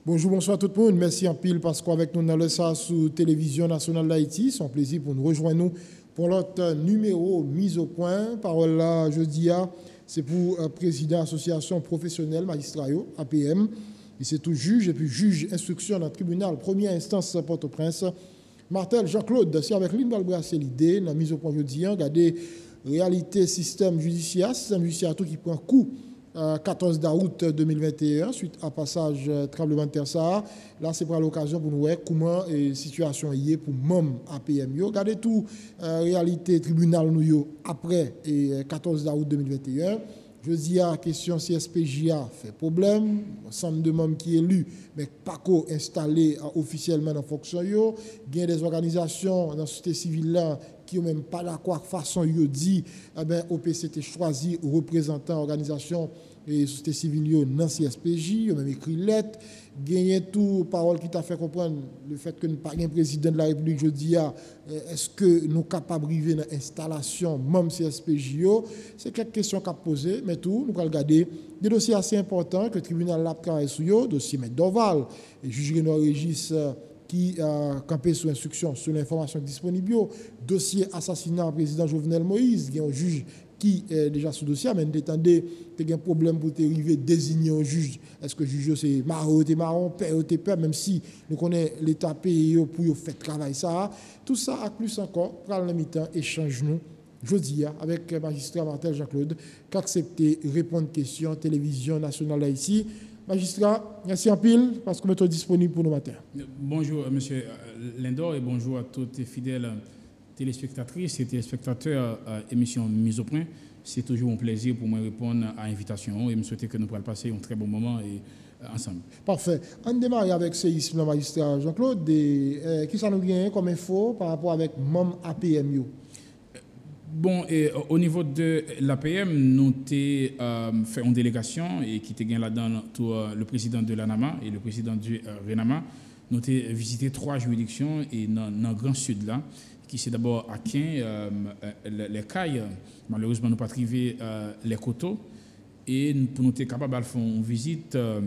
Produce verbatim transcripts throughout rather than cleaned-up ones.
Bonjour, bonsoir tout le monde. Merci en pile parce qu'avec nous dans le S A sous Télévision Nationale d'Haïti. C'est un plaisir pour nous rejoindre nous pour notre numéro mise au point. Parole là, jeudi, c'est pour le président de l'association professionnelle magistrat A P M. Et c'est tout juge et puis juge instruction dans le tribunal première instance Port-au-Prince. Martel Jean-Claude, c'est avec lui nous allons brasser l'idée dans la mise au point jeudi. Regardez réalité système judiciaire, système judiciaire tout qui prend coup. quatorze août deux mille vingt et un, suite à passage tremblement de terre ça. Là, c'est pour l'occasion pour nous voir comment la situation est pour M O M A P M. Regardez tout, euh, réalité tribunal nous après et quatorze août deux mille vingt et un. Je dis à la question si S P J A fait problème, ensemble de membres qui est élu, mais pas qu'au installé officiellement dans la fonction. Il y a des organisations dans la société civile là qui n'ont même pas d'accord façon yo dit eh ben O P C T choisi représentant organisation et société civile dans C S P J, ils ont même écrit lettre, gagné tout parole qui t'a fait comprendre le fait que nous pas un président de la République jeudi est-ce que nous capables d'arriver dans l'installation même C S P J, c'est quelques questions qu'a posé mais tout nous allons regarder des dossiers assez importants que le tribunal l'a travaillé sur yo, dossier M. Dorval et juge Renaud Régis qui a campé sous instruction sur l'information disponible, dossier assassinat président Jovenel Moïse, il y a un juge qui est déjà sous dossier, mais nous attendez qu'il y a un problème pour arriver désigner un juge. Est-ce que le juge c'est marron, c'est marron, père, c'est père, même si nous connaissons l'État payé pour faire travail ça. Tout ça, à plus encore, prendre le mi-temps, échange-nous. Jeudi, avec le magistrat Martel Jean-Claude, qui a accepté répondre aux questions télévision nationale d'Haïti. Magistrat, merci en pile parce que vous êtes disponible pour nous matin. Bonjour, M. Lindor, et bonjour à toutes les fidèles téléspectatrices et téléspectateurs à l'émission Mise au point. C'est toujours un plaisir pour moi de répondre à l'invitation et me souhaiter que nous pourrons passer un très bon moment et, euh, ensemble. Parfait. On démarre avec ce séisme, magistrat Jean-Claude. Euh, qui ça nous vient comme info par rapport avec M O M A P M? Bon, et, euh, au niveau de l'A P M, nous avons euh, fait une délégation et qui était là-dedans tout, euh, le président de l'ANAMA et le président du euh, RENAMA. Nous avons visité trois juridictions et dans, dans le Grand Sud là, qui c'est d'abord à Quin, euh, les, les Cailles, malheureusement nous pas trouvé euh, les coteaux et pour nous être capable de faire une visite euh,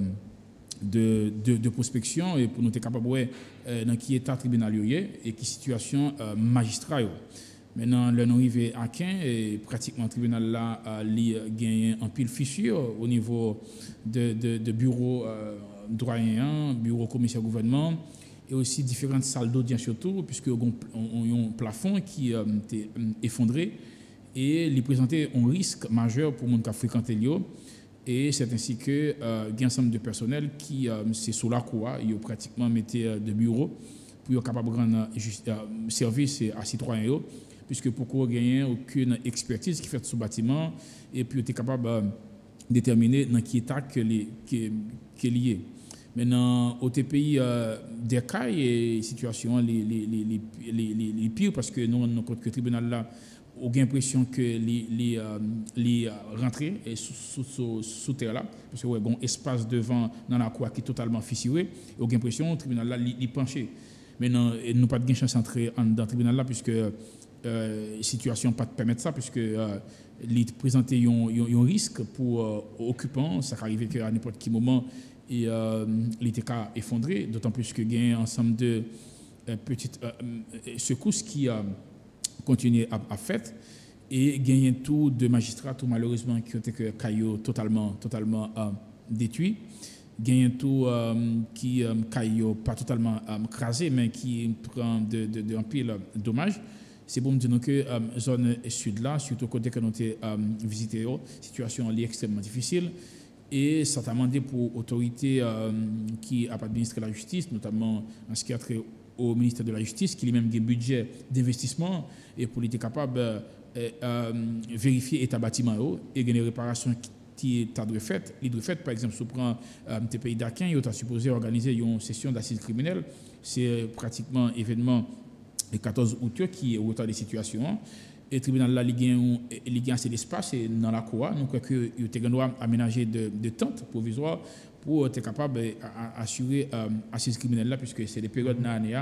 de, de, de prospection et pour nous être capable de voir euh, dans qui état tribunal et qui situation euh, magistrat. Maintenant, le arrivé à Quin et pratiquement le tribunal là a gagné un pile fichier au niveau de, de, de bureau euh, doyen, bureau commissaire gouvernement et aussi différentes salles d'audience surtout, puisque on a un plafond qui euh, était effondré et il présentait un risque majeur pour les gens qui fréquentent l'eau. Et c'est ainsi que euh, il y a un ensemble de personnel qui, euh, c'est sous la cour, ils ont pratiquement mis de bureaux pour être capable de rendre euh, service à citoyens, puisque pour qu'on ait aucune expertise qui fait ce bâtiment et puis être capable de déterminer dans quel état que est lié. Maintenant, au T P I euh, des cas et situation les, les, les, les, les, les pires parce que nous, dans le tribunal là, on a l'impression que les, les, euh, les rentrées sous, sous, sous, sous terre là, parce qu'il y a un espace devant dans la cour qui est totalement fissuré, on a l'impression que le tribunal là, il est penché. Maintenant, nous n'avons pas de chance d'entrer dans le tribunal là, puisque la euh, situation ne peut pas permettre ça, puisque euh, il présente un risque pour euh, occupants, ça peut arriver qu'à n'importe quel moment, et euh, l'I T K effondré, d'autant plus que il y a un ensemble de euh, petites euh, secousses qui euh, continuent à, à faire et il y a tout de magistrats tout malheureusement qui ont été caillots totalement totalement euh, détruits. Il y a tout euh, qui euh, caillots pas totalement euh, crasé mais qui prend de, de, de un pile dommage. C'est pour me dire que la euh, zone sud là, surtout côté que nous avons euh, visité, la situation est extrêmement difficile. Et ça a demandé pour l'autorité euh, qui a administré la justice, notamment en ce qui a trait au ministère de la Justice, qui lui-même a un budget d'investissement et pour être capable de euh, euh, vérifier l'état bâtiment et des réparations qui est de fait. Il doit fait, par exemple, si on prend euh, le pays d'Aquin, il est supposé organiser une session d'assises criminelles. C'est pratiquement un événement le quatorze août qui est au retard des situations. Et le tribunal là, il a assez d'espace dans la cour. Nous croyons qu'il a droit aménager de, de tentes provisoires pour être capable d'assurer euh, assise criminelle là, puisque c'est des périodes dans l'année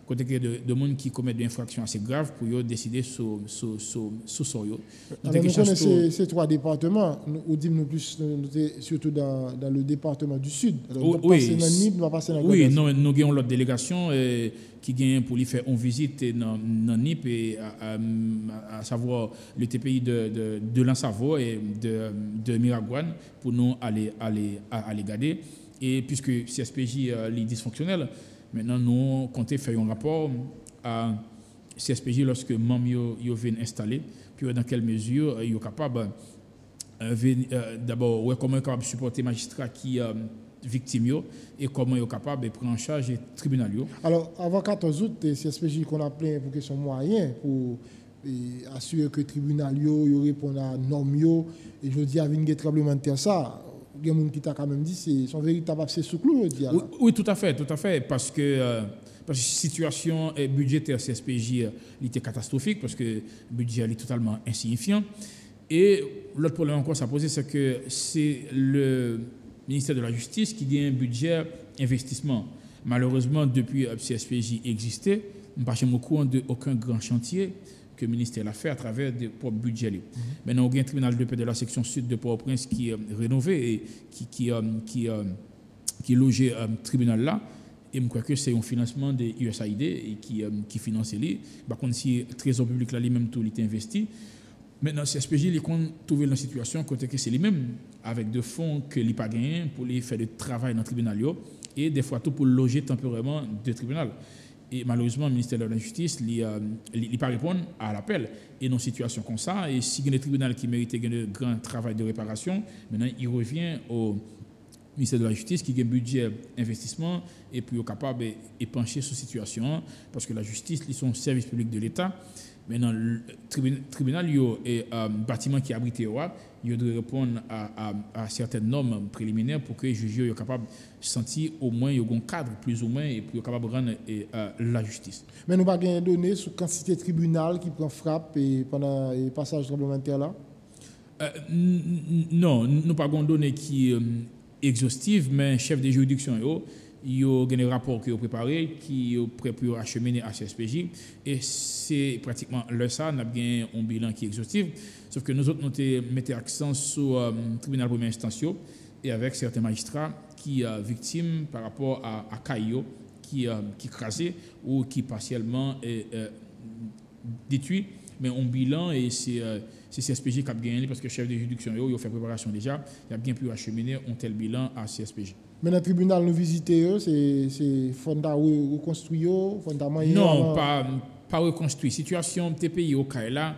côté que de, de monde qui commettent des infractions assez graves pour eux décider sur sur sur sur sur eux. Alors, nous connaissons ces trois départements, nous disons plus surtout dans, dans le département du Sud. Alors, oui, passer dans N I P, nous va passer dans oui, non, nous avons l'autre délégation euh, qui vient pour lui faire une visite dans, dans N I P, et à, à, à savoir le T P I de, de, de l'Ansavo et de, de Miragouane pour nous aller, aller, aller garder. Et puisque C S P J euh, est dysfonctionnel, maintenant nous comptons faire un rapport à C S P J lorsque M A M vient installer, puis dans quelle mesure ils sont capables euh, euh, d'abord ouais, comment ils sont capables de supporter les magistrats qui euh, victimes et comment ils sont capables de prendre en charge les tribunaux. Alors, avant quatorze août, C S P J qu'on a plein pour question moyens pour et assurer que le tribunal répond à normes et je dis avec un tremblement de terre ça. Il y a des gens qui t'a quand même dit c'est son véritable abcès sous clou. Oui, oui, tout à fait, tout à fait, parce que euh, parce que la situation budgétaire C S P J était catastrophique parce que le budget est totalement insignifiant. Et l'autre problème encore ça posé, c'est que c'est le ministère de la Justice qui a un budget investissement. Malheureusement, depuis que C S P J existait, nous ne sommes pas au courant d'aucun grand chantier que le ministère a fait à travers des propres budgets. Mm-hmm. Maintenant, on a un tribunal de paix de la section sud de Port-au-Prince qui est rénové et qui, qui, euh, qui, euh, qui est logé à euh, tribunal là. Et je crois que c'est un financement de U S A I D et qui, euh, qui finance les. Par contre, si le Trésor public là, lui-même, tout est investi. Maintenant, C S P J, il a trouvé dans la situation côté que c'est lui-même avec des fonds que il pas gagné pour les faire du travail dans le tribunal et des fois tout pour loger temporairement de tribunal. Et malheureusement, le ministère de la Justice n'a euh, pas répondu à l'appel. Et dans une situation comme ça, et si il y a un tribunal qui mérite un grand travail de réparation, maintenant il revient au ministère de la Justice qui a un budget investissement et puis est capable de pencher sur la situation parce que la justice, ils sont service public de l'État. Maintenant, le tribunal et un bâtiment qui abrite il doit répondre à, à, à certaines normes préliminaires pour que les juges soient capables de sentir au moins un cadre plus ou moins et puis capable de rendre et, euh, la justice. Mais nous n'avons pas de données sur la quantité de tribunal qui prend frappe et pendant le passage tremblementaire là? euh, Non, nous n'avons pas de données qui euh, exhaustives, mais chef de juridiction, il y a un rapport qui est préparé, qui est prêt pour acheminer à C S P J. Et c'est pratiquement le ça, on a bien un bilan qui est exhaustif. Sauf que nous autres, nous mettons l'accent sur le euh, tribunal de première instance et avec certains magistrats qui sont euh, victimes par rapport à, à Caillot, qui euh, qui crasé ou qui partiellement est euh, détruit. Mais un bilan, et c'est euh, C S P J qui a gagné parce que le chef de juridiction, il a fait préparation déjà, il a bien pu acheminer un tel bilan à C S P J. Mais dans le tribunal, nous visitons, c'est fonda reconstruit, fonda moyen. Non, pas, pas reconstruit. Situation T P I au Kaila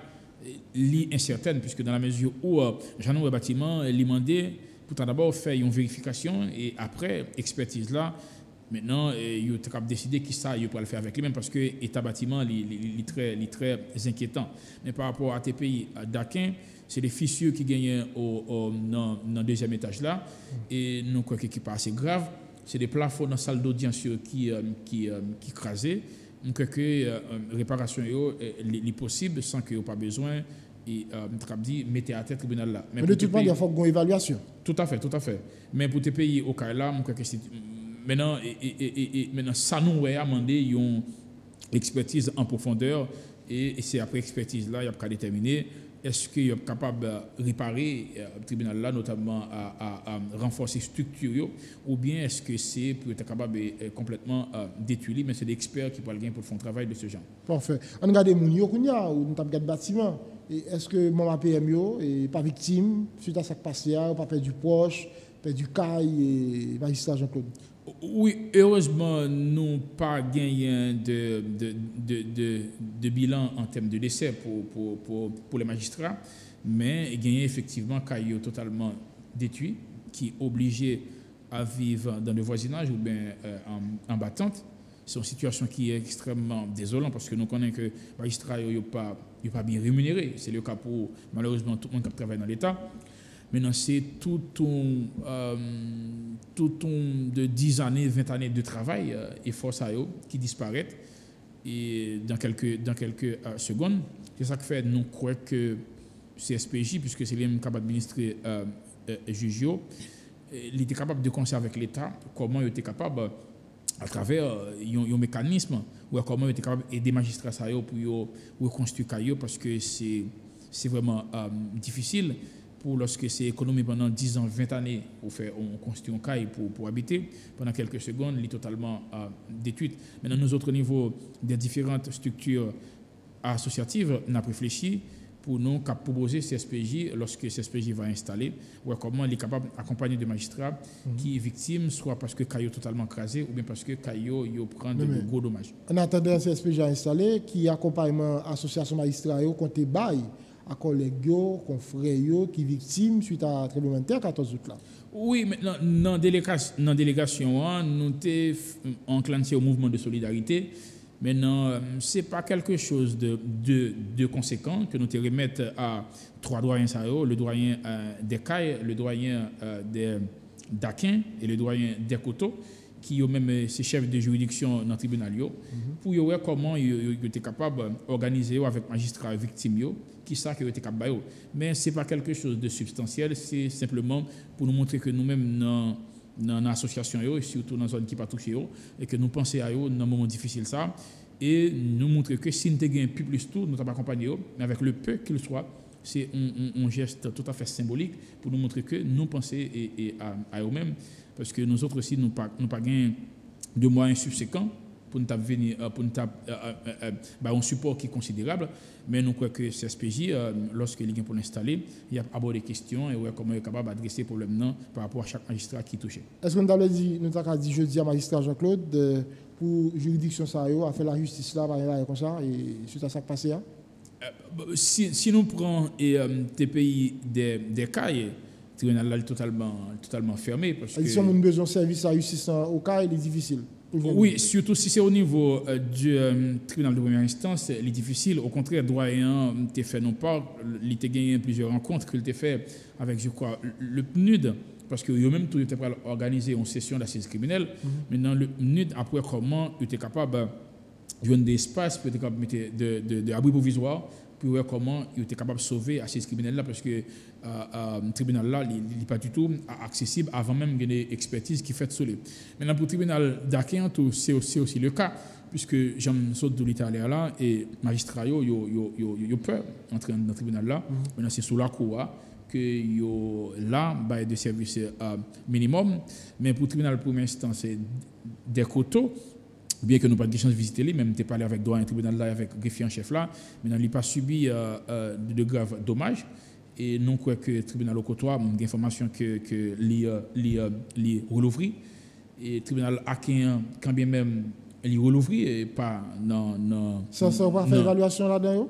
est incertaine, puisque dans la mesure où euh, Jean-Noël le bâtiment est demandé pour d'abord faire une vérification et après, expertise là, maintenant, il est capable de décider qui ça, il peut le faire avec lui-même parce que l'état bâtiment est très, très inquiétant. Mais par rapport à T P I d'Aquin, c'est les fissures qui gagnent au, au, dans, dans le deuxième étage là. Et nous croyons qu'il n'est pas assez grave. C'est des plafonds dans la salle d'audience qui, euh, qui, euh, qui crasent. Nous croyons que la euh, réparation est possible sans qu'il n'y ait pas besoin et euh, dit mettez à tête le tribunal là. Mais, Mais de toute manière, il faut une évaluation. Tout à fait, tout à fait. Mais pour T P I au cas là, nous croyons que c'est. Maintenant, et, et, et, et, maintenant, ça nous a demandé une expertise en profondeur et, et c'est après expertise là, il y a qu'à déterminer est-ce qu'il est capable de réparer euh, le tribunal là, notamment à, à, à renforcer structure, ou bien est-ce que c'est pour être capable de euh, complètement euh, détruire, mais c'est des experts qui peuvent le gain pour faire un travail de ce genre. Parfait. On regarde les mounions ou on regarde le bâtiment. Est-ce que mon P M n'est pas victime suite à ce qui passe là, pas perdu du proche, perdu du caille et magistrat Jean-Claude? Oui, heureusement, nous n'avons pas gagné de, de, de, de, de bilan en termes de décès pour, pour, pour, pour les magistrats, mais gagné effectivement Caillou totalement détruit, qui est obligé à vivre dans le voisinage ou bien euh, en, en battante. C'est une situation qui est extrêmement désolante parce que nous connaissons que les magistrats ne sont pas, pas bien rémunérés. C'est le cas pour malheureusement tout le monde qui travaille dans l'État. Maintenant, c'est tout un, euh, tout un de dix années, vingt années de travail euh, et force à eux qui disparaissent et dans quelques, dans quelques euh, secondes. C'est ça qui fait nous croire que C S P J, puisque c'est lui-même capable d'administrer euh, euh, Jugio, il était capable de conserver avec l'État comment il était capable à travers un mécanisme où comment on était capable d'aider les magistrats pour reconstruire Caillou parce que c'est c'est vraiment euh, difficile pour lorsque c'est économie pendant dix ans, vingt années, on, fait, on construit un caille pour, pour habiter, pendant quelques secondes, il est totalement euh, détruite. Maintenant, nous autres niveaux des différentes structures associatives, on a réfléchi pour nous proposer C S P J lorsque C S P J va installer, ou comment il est capable d'accompagner des magistrats mm-hmm. qui sont victimes, soit parce que Caillou est totalement crasé, ou bien parce que Caillou prend de, de gros dommages. En attendant C S P J installé, qui accompagnement association magistrats, compte bail à collègues, confrères qui victimes suite à tremblement de terre quatorze août là. Oui, mais dans la délégation, délégation, nous avons enclenché au mouvement de solidarité. Maintenant, ce n'est pas quelque chose de, de, de conséquent que nous te remettons à trois doyens, le doyen euh, des Cailles, le doyen euh, des d'Aquin et le doyen des Coteaux, qui ont même ces chefs de juridiction dans le tribunal, mm-hmm. pour voir comment ils étaient capables d'organiser avec les magistrats victimes, qui savent qu'ils étaient capables. Mais ce n'est pas quelque chose de substantiel, c'est simplement pour nous montrer que nous-mêmes, dans dans l'association, et surtout dans la zone qui pas touchée, et que nous pensons à eux dans un moment difficile, ça, et nous montrer que si nous avons un peu plus tout, nous avons accompagné eux, mais avec le peu qu'il soit, c'est un, un, un geste tout à fait symbolique pour nous montrer que nous pensons et, et à, à eux-mêmes, parce que nous autres aussi, nous n'avons pas, pas de moyens subséquents pour nous venir, pour nous euh, euh, bah, un support qui est considérable, mais nous croyons que C S P J, euh, lorsque il est pour l'installer, il y a abordé des questions et ouais, comment il est capable d'adresser pour le problème par rapport à chaque magistrat qui est touché. Est-ce que nous avons dit, nous avons dit jeudi à magistrat Jean-Claude, de, pour juridiction ça a fait la justice là, par comme ça, et suite à ça qui passé hein? euh, si, si nous prenons et euh, des pays des, des cailles, le tribunal là est totalement, totalement fermé. Parce que... Si on a besoin de service à la justice au cas, il est difficile. Oui, surtout si c'est au niveau euh, du euh, tribunal de première instance, il est difficile. Au contraire, le doyen t'a fait non pas, il t'a gagné plusieurs rencontres qu'il t'a fait avec, je crois, le P N U D, parce que eux-mêmes, tout était prêt à organiser une session d'assises criminelles. Mm-hmm. Maintenant, le P N U D, après comment il était capable de jouer des espaces, pour être capable de mettre de, de, de abri provisoire, pour voir comment il était capable de sauver l'assise criminelle là, parce que le euh, euh, tribunal là, il n'est pas du tout accessible avant même qu'il y ait une expertise qui fait sur lui. Maintenant, pour le tribunal d'Aquin, c'est aussi, aussi le cas, puisque j'aime saute de l'Italie là, et magistrats, ils ont peur d'entrer dans le tribunal là. Mm-hmm. Maintenant, c'est sous la cour que yo là, bah, de services euh, minimum, mais pour le tribunal de première instance, c'est des coteaux. Bien que nous n'avons pas de chance de visiter lui, même tu parlé avec doyen tribunal là, avec greffier en chef là, mais il n'a pas subi euh, euh, de graves dommages. Et nous croyons que le tribunal au côtois, il y a des informations que que les relouvri. Et le tribunal a quand bien même il relouvri et pas non non. Ça ça va faire évaluation là-dedans.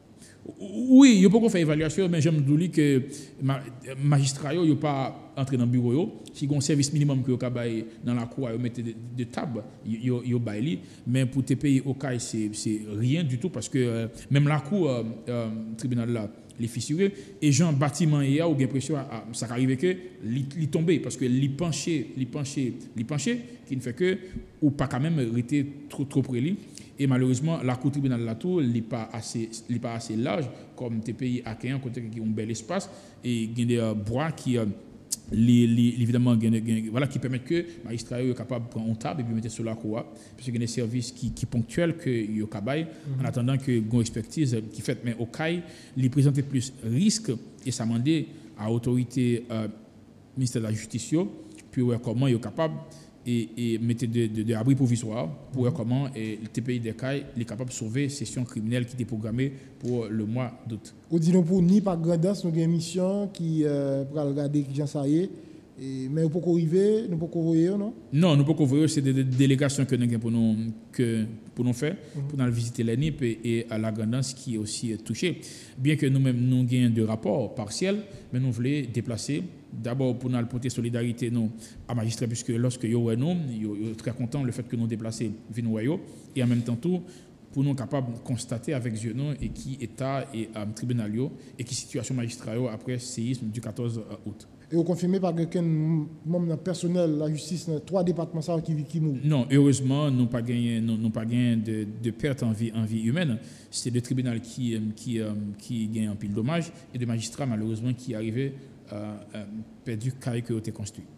Oui, il n'y a pas faire évaluation, mais j'aime dire que les magistrats ne sont pas entrés dans le bureau. Si il y a un service minimum que vous avez dans la cour, vous mettez de, de table, ils ont baillé. Mais pour tes pays au cas, c'est rien du tout parce que euh, même la cour, euh, euh, tribunal là, les fissurés, et gens bâtiment il y a ou bien pression ça arrive que li tomber parce que li penché, li penché, li penché qui ne fait que ou pas quand même rester trop trop près lui. Et malheureusement, la cour tribunal la tour n'est pas assez, pas assez large comme tes pays accueillants, côté qui ont un bel espace et il y a des euh, bois qui, euh, les, les, évidemment, voilà, qui permettent que les magistrats soient capables de prendre une table et puis mettre sur la cour. Parce qu'il y a des services qui, qui ponctuels que ils ont mm-hmm. en attendant que une expertise qui fait, mais au cas, ils présentent plus risque et ça demande à l'autorité euh, ministère de la Justice, puis ouais, comment ils sont capables et, et mettre de, de, de abri provisoire pour voir comment et, le T P I des CAI est capable de sauver la session criminelle qui était programmée pour le mois d'août. Ou disons pour ni par grandance, nous avons une mission qui euh, pour regarder qui ça y est. Et, mais nous ne pouvons pas arriver, nous ne pouvons pas voir, non? Non, nous ne pouvons pas voir, c'est des, des délégations que nous avons pour nous, que, pour nous faire, mm-hmm. pour nous visiter l'A N I P et, et à la grandance qui est aussi touchée. Bien que nous-mêmes, nous avons des rapports partiels, mais nous voulons déplacer. D'abord, pour nous porter solidarité nous, à magistrats, puisque lorsque nous sommes nous, nous sommes très contents le fait que nous déplaçons Vinoyo, et en même temps, tout, pour nous capables de constater avec yeux et qui État et euh, tribunal et qui situation magistrale après le séisme du quatorze août. Et vous confirmez par quelqu'un membre personnel la justice dans trois départements ça qui qui mourent? Non, heureusement nous pas gagné nous, nous pas gagné de, de perte en vie en vie humaine. C'est le tribunal qui qui qui gagne un pile dommage et des magistrats malheureusement qui arrivaient euh, euh, perdu carré que été construit.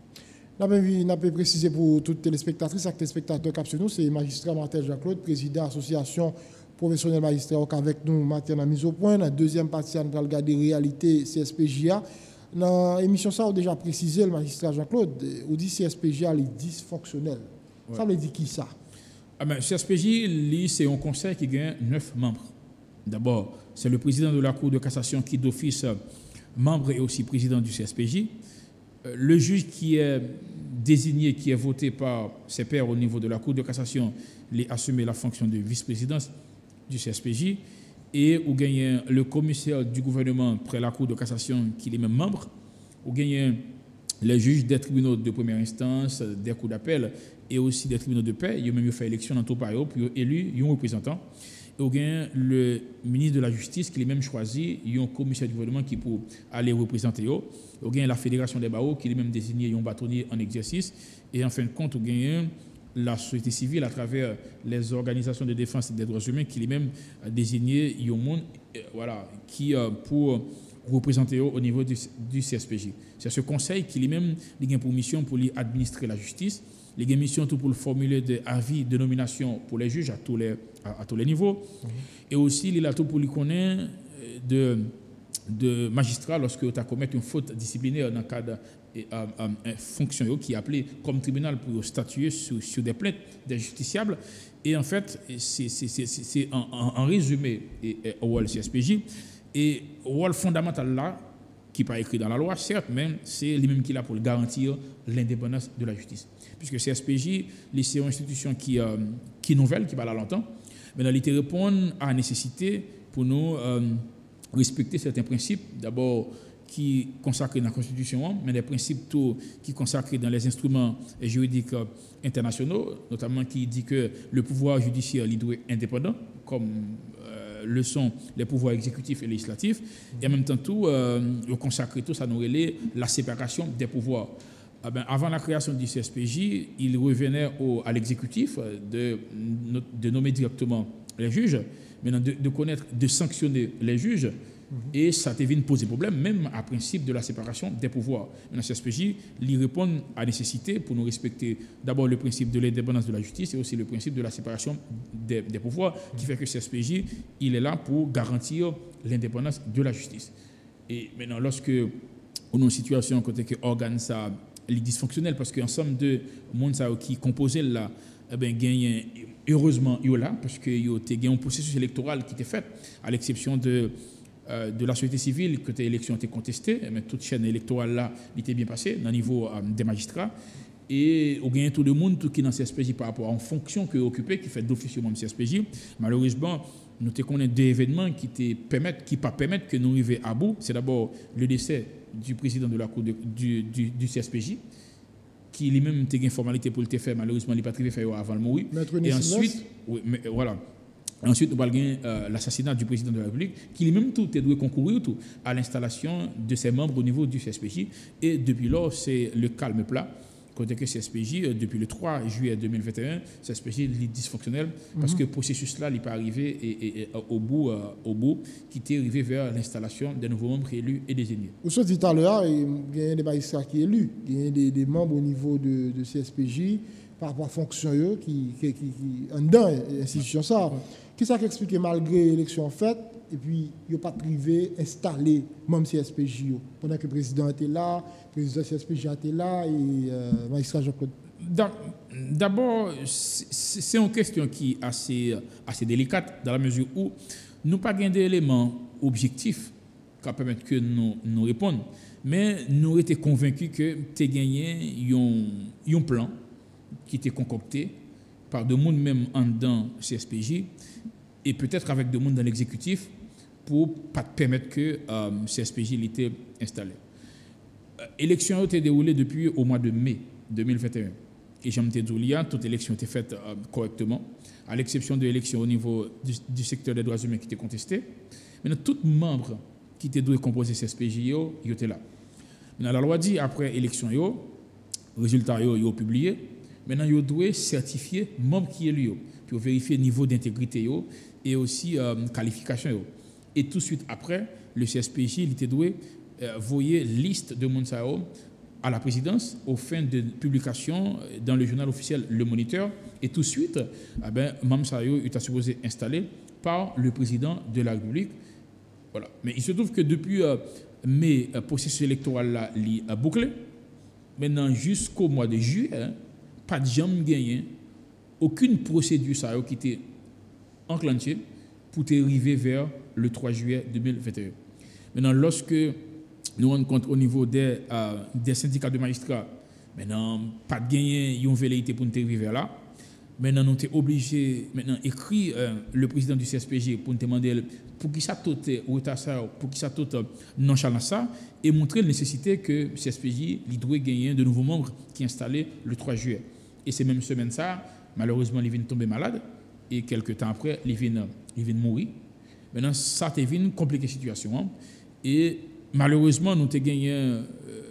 Nous avons précisé pour toutes les téléspectatrices et téléspectateurs qui nous, c'est magistrat Martel Jacques-Claude, président de l'association professionnelle magistrat avec nous, maintenant la mise au point. Dans la deuxième partie, nous allons regarder réalité C S P J A. Dans l'émission, ça, on a déjà précisé, le magistrat Jean-Claude, on dit C S P J A est dysfonctionnel. Ouais. Ça veut dire qui ça? Ah ben, C S P J, c'est un conseil qui gagne neuf membres. D'abord, c'est le président de la Cour de cassation qui d'office membre et aussi président du C S P J. Le juge qui est désigné, qui est voté par ses pairs au niveau de la Cour de cassation, il a assumé la fonction de vice-présidence du C S P J. Et ou gagne le commissaire du gouvernement près la Cour de cassation qui est même membre, ou gagne les juges des tribunaux de première instance, des cours d'appel et aussi des tribunaux de paix. Il a même fait élection dans tout pays pour élu un représentant. Et ou gagne le ministre de la Justice qui est même choisi, il y a un commissaire du gouvernement qui pour aller représenter. Ou gagne la Fédération des barreaux qui est même désigné un bâtonnier en exercice. Et en fin de compte, ou gagne la société civile à travers les organisations de défense des droits humains qui lui-même désigné un monde voilà, qui pour représenter au niveau du, du C S P J. C'est ce conseil qui lui-même a pour mission pour lui administrer la justice, il a mission tout pour le formuler des avis de nomination pour les juges à tous les, à, à tous les niveaux, mmh. Et aussi il a tout pour lui connaître de, de magistrat lorsque tu as commis une faute disciplinaire dans le cadre et un, un, un fonction qui est appelé comme tribunal pour statuer sur, sur des plaintes des justiciables. Et en fait, c'est en, en, en résumé au C S P J. Et le rôle fondamental là, qui n'est pas écrit dans la loi, certes, mais c'est lui-même qui est là pour garantir l'indépendance de la justice. Puisque C S P J, c'est une institution qui, euh, qui est nouvelle, qui va là longtemps, mais elle répond à la nécessité pour nous euh, respecter certains principes. D'abord, qui consacrés dans la Constitution, mais des principes tout, qui consacrés dans les instruments juridiques internationaux, notamment qui dit que le pouvoir judiciaire doit être indépendant, comme euh, le sont les pouvoirs exécutifs et législatifs, et en même temps tout, euh, le consacrer tout, ça nous relève la séparation des pouvoirs. Ah ben, avant la création du C S P J, il revenait au, à l'exécutif de, de nommer directement les juges, maintenant de, de connaître, de sanctionner les juges. Et ça te vient poser problème, même à principe de la séparation des pouvoirs. Le C S P J, il répond à la nécessité pour nous respecter d'abord le principe de l'indépendance de la justice et aussi le principe de la séparation des, des pouvoirs, qui fait que le C S P J, il est là pour garantir l'indépendance de la justice. Et maintenant, lorsque on a une situation côté que organe ça est dysfonctionnel, parce qu'ensemble de monde qui composait là, eh ben, gagne, heureusement, il y a là, parce qu'il y a un processus électoral qui était fait, à l'exception de de la société civile, que les élections étaient contestées, mais toute chaîne électorale là était bien passée au niveau euh, des magistrats. Et on gagne tout le monde tout qui est dans le C S P J par rapport à une fonction que occupé, qui fait d'office au même C S P J. Malheureusement, nous connaissons des événements qui ne permettent, qui pas permettent que nous arrivions à bout. C'est d'abord le décès du président de la Cour de, du, du, du C S P J, qui lui-même a une formalité pour le faire, malheureusement, il n'a pas pu faire avant le mourir. Et ensuite, oui, mais, voilà. Ensuite, nous avons euh, l'assassinat du président de la République, qui lui-même tout est doué concourir tout, à l'installation de ses membres au niveau du C S P J. Et depuis lors, c'est le calme plat. Côté que C S P J, depuis le trois juillet deux mille vingt et un, C S P J est dysfonctionnel parce mm-hmm. que le processus-là n'est pas arrivé et, et, et, au bout, euh, au bout qui était arrivé vers l'installation des nouveaux membres élus et désignés. Vous avez dit tout à l'heure, il y a des magistrats qui sont élus, il y a des, des membres au niveau de, de C S P J par rapport à la fonction qui, qui, qui, qui en dedans l'institution ça. Ouais. Qui ça qui explique malgré l'élection faite et puis il n'y a pas privé installé même C S P J pendant que le président était là, le président C S P J était là et euh, magistrat Jean-Claude. D'abord, c'est une question qui est assez, assez délicate dans la mesure où nous n'avons pas d'éléments objectifs qui permettent que nous, nous répondre, mais nous étions convaincus que tu as gagné un, un plan qui était concocté par des gens même en dedans C S P J et peut-être avec des gens dans l'exécutif pour ne pas permettre que euh, C S P J était installé. L'élection a été déroulée depuis au mois de mai deux mille vingt et un. Et j'aime te dire, toute élection a été faite euh, correctement, à l'exception de l'élection au niveau du, du secteur des droits humains qui était contesté. Maintenant, tous les membres qui étaient doués composer C S P J, ils étaient là. Maintenant, la loi dit, après l'élection, les résultats sont publiés. Maintenant, ils doivent certifier les membres qui sont élus pour vérifier le niveau d'intégrité et aussi euh, qualification. Yo. Et tout de suite après, le C S P J il était doué euh, voyer liste de monde à la présidence aux fins de publication dans le journal officiel Le Moniteur. Et tout de suite, eh ben, Mam Sayo est supposé installé par le président de la République. Voilà. Mais il se trouve que depuis euh, mai, le processus électoral là, a bouclé. Maintenant, jusqu'au mois de juillet, hein, pas de jamais gagné, aucune procédure ça qui était enclenchée pour arriver vers le trois juillet deux mille vingt et un. Maintenant, lorsque nous rendons compte au niveau des, euh, des syndicats de magistrats, maintenant, pas de gagner, ils ont velléité pour nous arriver là. Maintenant, nous sommes obligés maintenant écrire euh, le président du C S P J pour nous demander pour qui ça tout retard ça, pour qui ça tout nonchalant ça, et montrer la nécessité que le C S P J doit gagner de nouveaux membres qui sont installés le trois juillet. Et c'est même semaine ça, malheureusement, il vient tomber malade et quelques temps après, il vient, il vient mourir. Maintenant, ça a une compliquée situation. Hein. Et malheureusement, nous avons gagné euh,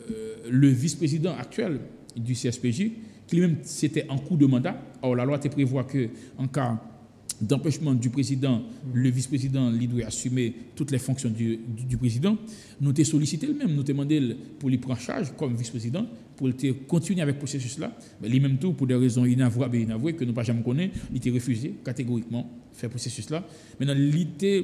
le vice-président actuel du C S P J, qui lui-même c'était en cours de mandat. Or, la loi prévoit qu'en cas d'empêchement du président, le vice-président doit assumer toutes les fonctions du, du, du président. Nous avons sollicité lui-même, nous avons demandé pour lui prendre charge comme vice-président, pour continuer avec ce processus-là. Mais lui-même tout, pour des raisons inavouables et inavouées que nous n'avons jamais connues, il a refusé catégoriquement de faire ce processus-là. Maintenant, il a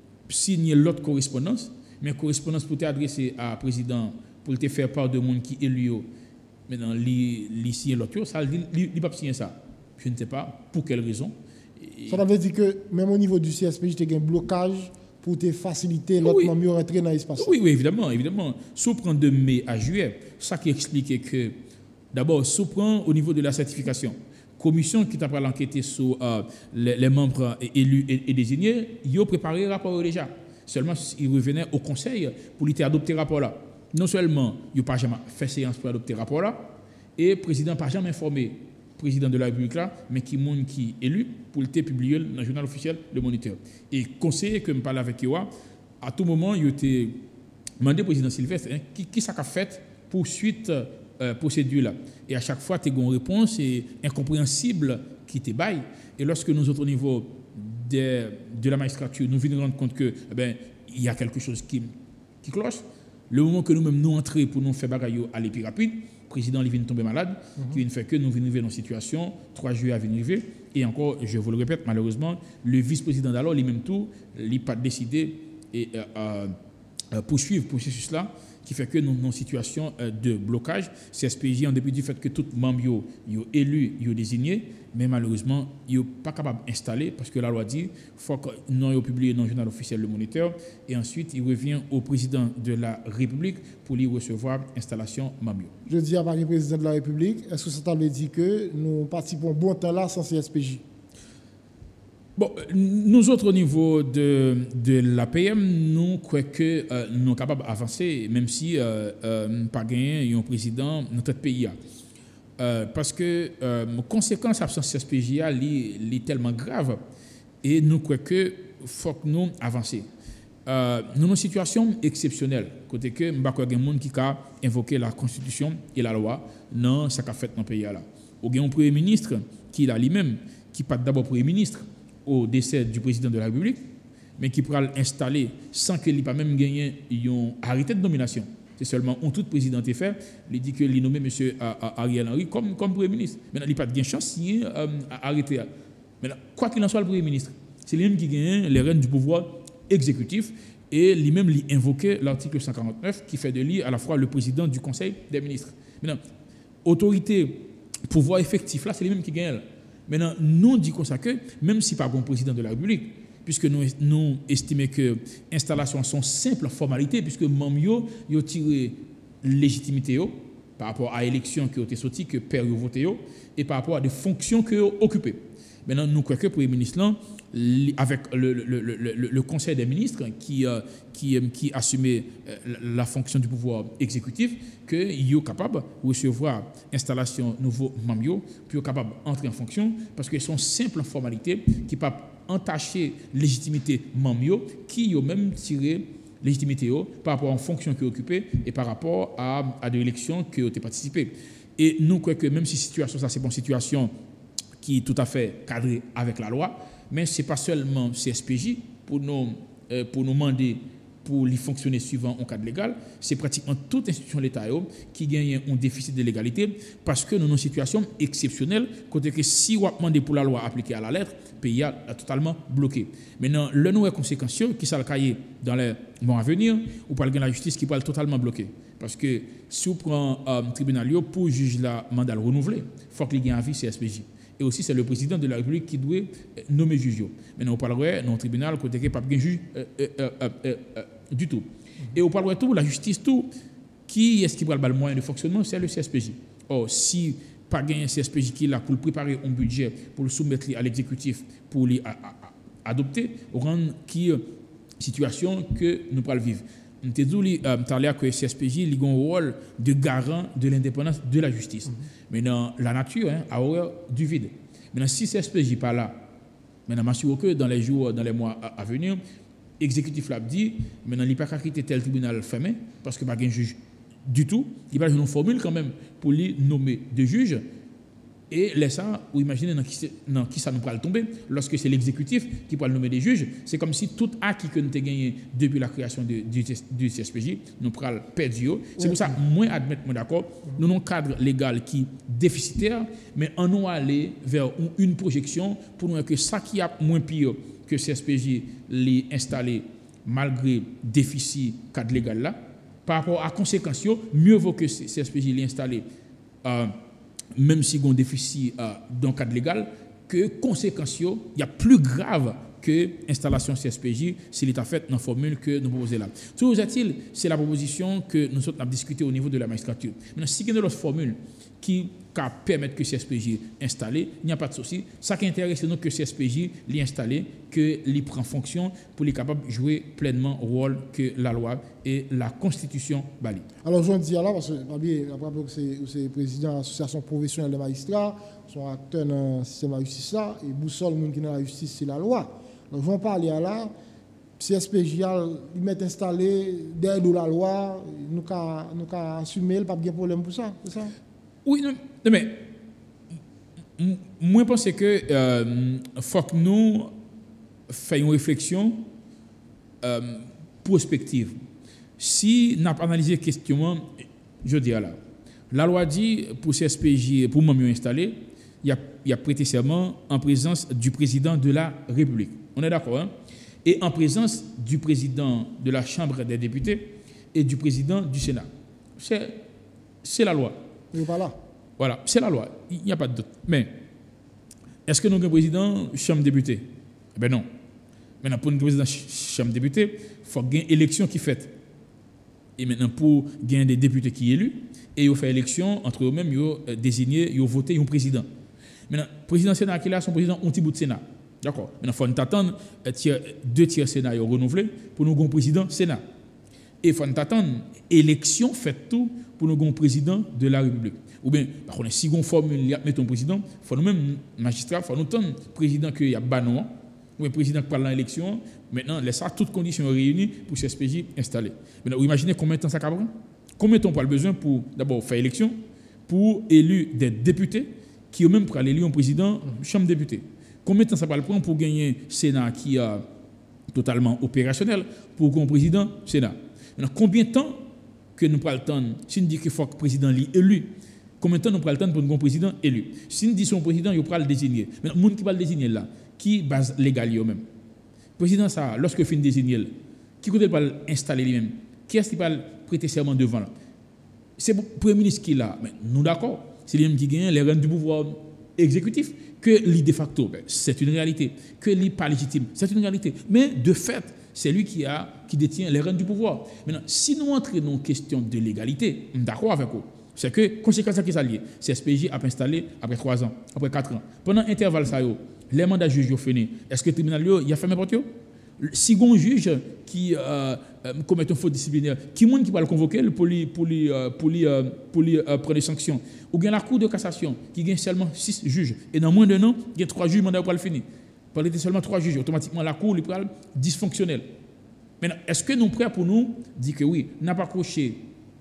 signé l'autre correspondance, mais correspondance pour t'adresser à président, pour te faire part de monde qui est élu. Maintenant, il signe l'autre, ça, il n'a pas signé ça. Je ne sais pas pour quelle raison. Ça veut dire que même au niveau du C S P J, il y a un blocage pour te faciliter l'autre oui. mieux rentrer dans l'espace. Oui, oui, évidemment, évidemment. Si on prend de mai à juillet, ça qui explique que, d'abord, si on prend au niveau de la certification, commission qui t'a pas l'enquêter sur euh, les, les membres élus et, et désignés, ils ont préparé le rapport déjà. Seulement, ils revenaient au conseil pour lui adopter le rapport là. Non seulement, ils n'ont pas jamais fait séance pour adopter le rapport là, et le président n'a pas jamais informé président de la République là, mais qui monde qui est élu pour le publier dans le journal officiel Le Moniteur. Et conseiller que je parle avec eux, à tout moment, il a été demandé au président Sylvestre hein, qui, qui ça a fait pour suite euh, procédure là. Et à chaque fois, tu as une réponse et incompréhensible qui te baille. Et lorsque nous autres au niveau de, de la magistrature, nous venons rendre compte que eh ben, il y a quelque chose qui, qui cloche. Le moment que nous-mêmes nous entrons pour nous faire bagaille à l'épi rapide, le président vient tomber malade, mm-hmm. qui vient faire que nous venons arriver dans une situation, trois juillet à venir arriver, et encore, je vous le répète, malheureusement, le vice-président d'alors, lui-même tout, il n'a pas décidé et euh, euh, poursuivre le processus là, qui fait que nous sommes dans une situation euh, de blocage. C S P J, en dépit du fait que tout le monde est élu, est désigné, mais malheureusement, il n'est pas capable d'installer parce que la loi dit qu'il faut que nous ayons publié dans le journal officiel Le Moniteur et ensuite il revient au président de la République pour lui recevoir l'installation Mamio. Je dis à Paris, président de la République, est-ce que ça veut dire que nous participons bon temps là sans C S P J? Bon, nous autres au niveau de, de l'A P M, nous croyons que euh, nous sommes capables d'avancer, même si euh, euh, pas gagné un président dans notre pays. Euh, parce que euh, les conséquences de l'absence de C S P J sont tellement graves et nous croyons qu'il faut que nous avancions. Euh, nous avons une situation exceptionnelle, côté que nous avons des gens qui ont invoqué la Constitution et la loi dans ce qu'a fait dans le pays. Nous avons un Premier ministre qui est lui-même, qui n'est pas d'abord Premier ministre, au décès du président de la République, mais qui pourra l'installer sans qu'il n'ait pas même gagné un arrêté de nomination. C'est seulement un tout président est fait, il dit qu'il a nommé M. Ariel Henry comme, comme Premier ministre. Maintenant, il n'a pas de chance de signer euh, arrêté. Maintenant, quoi qu'il en soit, le Premier ministre, c'est lui-même qui gagne les rênes du pouvoir exécutif et lui-même lui invoqué l'article cent quarante-neuf qui fait de lui à la fois le président du Conseil des ministres. Maintenant, autorité, pouvoir effectif, là, c'est lui-même qui gagne. Maintenant, nous disons ça que, même si pas bon président de la République, puisque nous, nous estimons que l'installation sont simples formalités, puisque Mamio a tiré légitimité yo, par rapport à l'élection qui a été sortie, que père a voté, yo, et par rapport à des fonctions qu'il a occupées. Maintenant, nous croyons que le Premier ministre, là, avec le, le, le, le, le Conseil des ministres qui, euh, qui, qui assumait la fonction du pouvoir exécutif, qu'il est capable de recevoir l'installation nouveau Mamio, puis capable d'entrer en fonction, parce que ce sont simples formalités qui peuvent entacher légitimité Mamio, qui ont même tiré légitimité par rapport aux fonctions qu'il occupait et par rapport à, à des élections qui ont participé. Et nous croyons que même si situation, ça c'est une situation qui est tout à fait cadrée avec la loi, mais ce n'est pas seulement C S P J pour nous, euh, pour nous demander pour les fonctionner suivant un cadre légal, c'est pratiquement toute institution de l'État qui gagne un déficit de légalité parce que nous avons une situation exceptionnelle, côté que si on demande pour la loi appliquée à la lettre, le pays a totalement bloqué. Maintenant, le nouveau conséquence qui s'est caillé dans les mois à venir, ou parle de la justice qui peut totalement bloqué. Parce que si on prend un euh, tribunal pour juger la mandat renouvelé, il faut qu'il y ait un avis C S P J. Et aussi, c'est le président de la République qui doit nommer juge. Maintenant, on parlerait dans le tribunal, côté que pas de juge euh, euh, euh, euh, euh, du tout. Et on parlerait tout, la justice, tout, qui est-ce qui va le moyen de fonctionnement? C'est le C S P J. Or, si pas un C S P J qui est là pour préparer un budget, pour le soumettre à l'exécutif, pour l'adopter, on rend qui situation que nous pourrons vivre. Nous avons dit que le C S P J a un rôle de garant de l'indépendance de la justice. Mm-hmm. Maintenant, la nature hein, a horreur du vide. Maintenant, si le C S P J n'est pas là, maintenant, je m'assure que dans les jours, dans les mois à, à venir, l'exécutif l'a dit, maintenant, il n'y a pas qu'à quitter tel tribunal fermé, parce qu'il n'y a pas de juge du tout. Il y a une formule quand même pour lui nommer des juges. Et laisse ça, ou imaginez dans qui, dans qui ça nous pourra tomber, lorsque c'est l'exécutif qui pourra nommer des juges, c'est comme si tout acquis que nous avons gagné depuis la création de, du, du C S P J, nous pourra le perdre. C'est oui. Pour ça, moi, admettre, moi d'accord, nous avons un cadre légal qui est déficitaire, mais on nous aller vers une projection pour nous que ça qui a moins pire que C S P J l'est installé malgré déficit cadre légal là, par rapport à conséquences, mieux vaut que C S P J l'ait installé. Euh, même si on a un déficit euh, dans le cadre légal, que conséquences, il y a plus grave que l'installation C S P J s'il est fait dans la formule que nous proposons là. Toujours est-il, c'est la proposition que nous avons discutée au niveau de la magistrature. Maintenant, si il y a une autre formule qui permet que C S P J installé, il n'y a pas de souci. Ça qui intéresse, c'est que C S P J l'ait installé, que l'y prend fonction pour être capable de jouer pleinement le rôle que la loi et la Constitution valident. Alors, je dis là, parce que c'est le président de l'association professionnelle des magistrats, son acteur dans le système de la justice là, et boussole, le monde qui est dans la justice, c'est la loi. Donc, je vais parler là, C S P J, il met installé derrière la loi, nous avons assumé, il n'y a pas de problème pour ça, c'est ça? Oui, non, mais moi je pense que euh, faut que nous fassions une réflexion euh, prospective. Si nous avons analysé la question, je dis là, la loi dit pour C S P J, pour mieux installé, il y a, il y a prêté serment en présence du président de la République. On est d'accord, hein? Et en présence du président de la Chambre des députés et du président du Sénat. C'est, c'est la loi. Il n'est pas là. Voilà, c'est la loi. Il n'y a pas de doute. Mais, est-ce que nous avons un président Chambre des députés? Eh bien non. Maintenant, pour un président Chambre des députés, il faut qu'il y ait une élection qui est faite. Et maintenant, pour gagner des députés qui sont élus, et ils ont fait élection entre eux-mêmes, ils ont désigné, ils ont voté un président. Maintenant, le président Sénat qui est là, son président, un petit bout de Sénat. D'accord. Maintenant, il faut nous attendre deux tiers Sénat ils ont renouvelé pour nous avoir un président Sénat. Et il faut nous attendre élection faite tout pour nous avoir un président de la République. Ou bien, par contre, si on formule, mettons président, il faut nous-mêmes, magistrats, il faut nous attendre président qui a banon, ou un président qui parle dans l'élection. Maintenant, laisse ça toutes conditions réunies pour C S P J installé. Maintenant, vous imaginez combien de temps ça prend? Combien de temps on a besoin pour d'abord faire élection, pour élire des députés qui eux-mêmes pour élire un président Chambre des députés? Combien de temps ça va prendre pour gagner un Sénat qui est totalement opérationnel pour un président Sénat? Maintenant, combien de temps que nous prenons le temps, si nous disons qu'il faut que le président soit élu, combien de temps nous prenons le temps pour un président élu? Si nous disons que son président, il va le désigner. Maintenant, le monde qui va le désigner là, qui base légale lui-même? Le président, ça, lorsque il finit de désigner, qui va l'installer lui-même? Qui est-ce qui va prêter serment devant là? C'est le Premier ministre qui est là. Mais nous d'accord, c'est lui-même qui gagne les rênes du pouvoir exécutif. Que lui de facto, ben, c'est une réalité. Que lui pas légitime, c'est une réalité. Mais de fait, c'est lui qui, a, qui détient les rênes du pouvoir. Maintenant, si nous entrons dans une question de légalité, d'accord avec vous, c'est que, conséquence qui s'allie, C S P J a installé après trois ans, après quatre ans. Pendant l'intervalle, les mandats juges ont fini. Est-ce que le tribunal il a fermé porte? Si un juge qui euh, euh, commet une faute disciplinaire, qui est qui va le convoquer pour lui, pour lui, euh, pour lui, euh, pour lui euh, prendre des sanctions? Ou bien la Cour de cassation qui gagne seulement six juges. Et dans moins d'un an, il y a trois juges, mandat pour le finir. Pour être seulement trois juges, automatiquement la Cour est dysfonctionnelle. Maintenant, est-ce que nous sommes prêts pour nous dire que oui, n'a pas accroché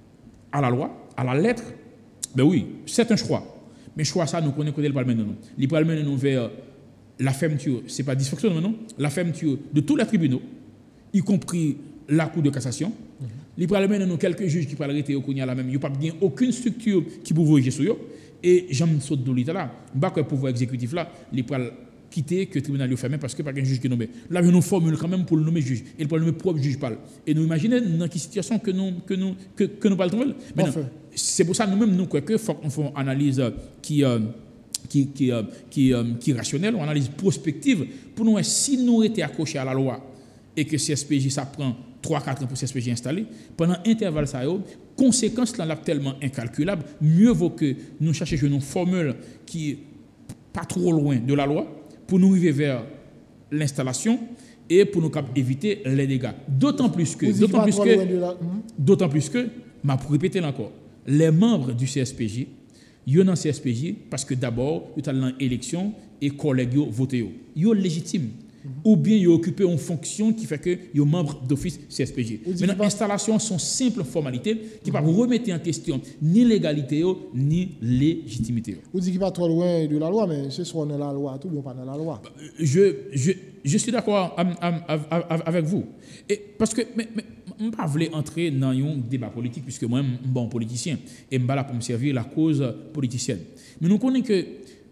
à la loi, à la lettre? Ben oui, c'est un choix. Mais choix ça, nous connaissons le Parlement. Le Parlement nous vers la fermeture, ce n'est pas dysfonctionnement, non? La fermeture de tous les tribunaux, y compris la Cour de cassation. Mm-hmm. Il parle maintenant quelques juges qui parlent arrêter au Kounia là même. Il n'y a pas bien aucune structure qui peut voyager sur eux. Et j'en saute de l'État là. Bah que le pouvoir exécutif là, il parle quitter que le tribunal est fermé parce que pas un juge qui est nommé. Là, il y a une formule quand même pour le nommer juge. Et pour le nommer propre juge parle. Et nous imaginons dans quelle situation que nous que nous que, que nous parlons. C'est pour ça nous-mêmes nous croyons que faut qu'on fasse une analyse qui euh, qui qui euh, qui, euh, qui est rationnelle, une analyse prospective pour nous si nous étions accrochés à la loi et que C S P J ça prend trois quatre ans pour C S P J installé pendant intervalle ça yo conséquence là là tellement incalculable, mieux vaut que nous cherchions une formule qui est pas trop loin de la loi pour nous arriver vers l'installation et pour nous éviter les dégâts. D'autant plus que, d'autant plus que, d'autant plus que, m'a pour répéter encore, les membres du C S P J, ils sont dans le C S P J parce que d'abord, ils sont dans l'élection et les collègues votent. Ils sont légitimes. Ou bien ils occupent une fonction qui fait que ils sont membres d'office C S P J. Maintenant, l'installation sont simples formalités qui ne peuvent pas remettre en question ni l'égalité ni légitimité. Vous dites qu'il n'est pas trop loin de la loi, mais c'est soit dans la loi, tout bien pas dans la loi. Je, je, je suis d'accord avec vous. Et parce que je ne veux pas entrer dans un débat politique, puisque moi, je suis un bon politicien et je suis là pour me servir la cause politicienne. Mais nous connaissons que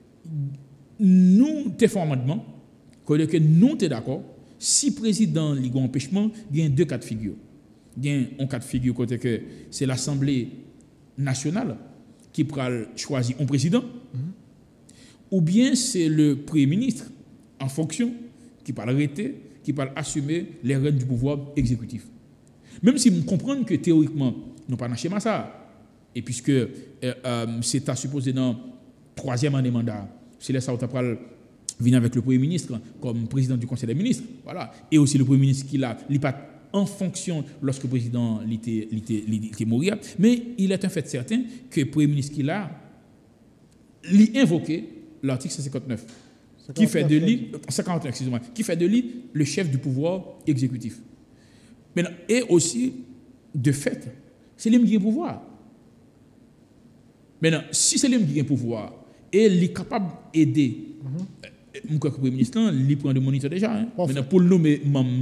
nous, tes formellement, que nous sommes d'accord, si le président a un empêchement, il y a deux cas de figure. Il y a un cas de figure côté que c'est l'Assemblée nationale qui pourra choisir un président, mm-hmm. ou bien c'est le Premier ministre en fonction qui peut arrêter, qui peut assumer les rênes du pouvoir exécutif. Même si nous comprenons que théoriquement, nous pas dans schéma ça, et puisque euh, euh, c'est à supposer dans le troisième année mandat, c'est là ça où tu venir avec le Premier ministre comme président du Conseil des ministres, voilà, et aussi le Premier ministre qui l'a, il pas en fonction lorsque le président était mort, mais il est un fait certain que le Premier ministre qui l'a, lui invoqué l'article cent cinquante-neuf, qui fait de lui, cinquante-neuf, excusez-moi, qui fait de lui le chef du pouvoir exécutif. Maintenant, et aussi, de fait, c'est lui qui a le pouvoir. Maintenant, si c'est lui qui a le pouvoir et il est capable d'aider, mm-hmm. Je crois que le Premier ministre, il prend de moniteur déjà. Hein. Maintenant, pour le nommer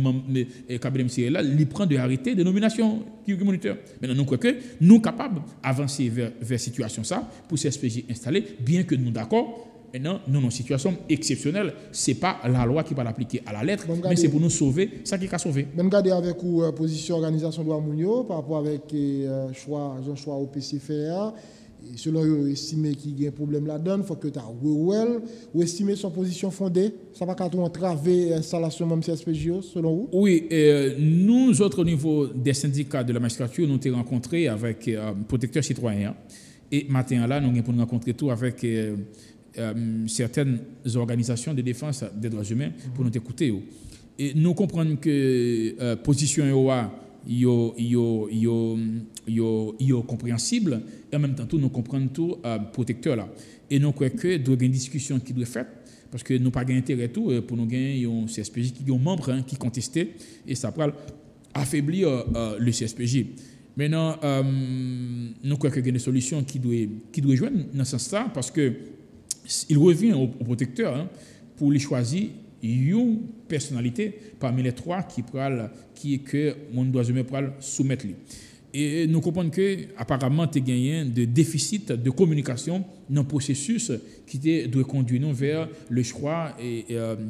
Kabila Msiré, il prend de arrêter de nomination qui moniteur. Maintenant, nous croyons que nous sommes capables d'avancer vers la situation ça pour C S P J installé, bien que nous sommes d'accord. Maintenant, nous sommes en situation exceptionnelle. Ce n'est pas la loi qui va l'appliquer à la lettre, bon, mais c'est pour nous sauver ça qui a sauvé. Ben, regardez avec la euh, position organisation de Mounio par rapport avec le euh, choix, choix au P C F A. Et selon eux, estimer qu'il y a un problème là-dedans, il faut que tu as well, ou estimer son position fondée. Ça va quand on entraver l'installation de C S P J, selon vous? Oui, euh, nous autres, au niveau des syndicats de la magistrature, nous avons rencontré avec euh, protecteurs citoyens. Et matin là, nous avons rencontré tout avec euh, euh, certaines organisations de défense des droits humains pour nous écouter. Et nous comprenons que la euh, position E O A yo yo yo yo yo compréhensible et en même temps tout nous comprenons tout euh, protecteur là et nous croyons que doit y avoir une discussion qui doit être faite parce que nous pas gain intérêt tout pour nous gagner un C S P J qui ont membre hein, qui contesté et ça va affaiblir euh, le C S P J. Maintenant euh, nous croyons qu'il y a des solutions qui doivent qui doivent joindre dans ce sens-là parce que il revient au, au protecteur hein, pour les choisir une personnalité parmi les trois qui pral qui est que mon doit jamais pral soumettre lui. Et nous comprenons que apparemment tu gagné de déficit de communication dans le processus qui doit conduire nous vers le choix et, et euh,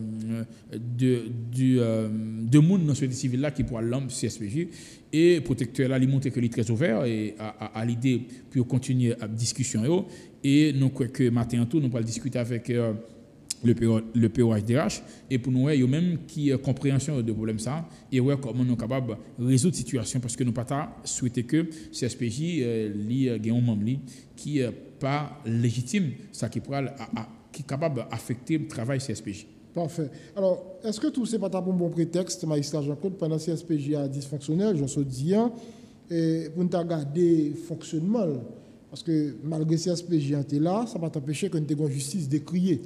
de du euh, de monde dans la société civile là qui pourra l'homme C S P J et protecteur là il montre que il est très ouvert et à, à, à l'idée pour continuer la discussion et nous croyons que matin tout nous allons discuter avec euh, le P O H D H et pour nous il y a même qui compréhension de problème ça et ouais comment nous sommes capables de résoudre la situation parce que nous pas souhaiter que C S P J euh, li gagne un membre qui est pas légitime ça qui pourra qui est capable d'affecter le travail C S P J. Parfait. Alors, est-ce que tout c'est pas un bon prétexte magistrat Jean-Claude pendant C S P J a dysfonctionnel, j'en suis dit et pour nous garder fonctionnement parce que malgré C S P J était là, ça va t'empêcher que nous ayons justice décriée. Ouais.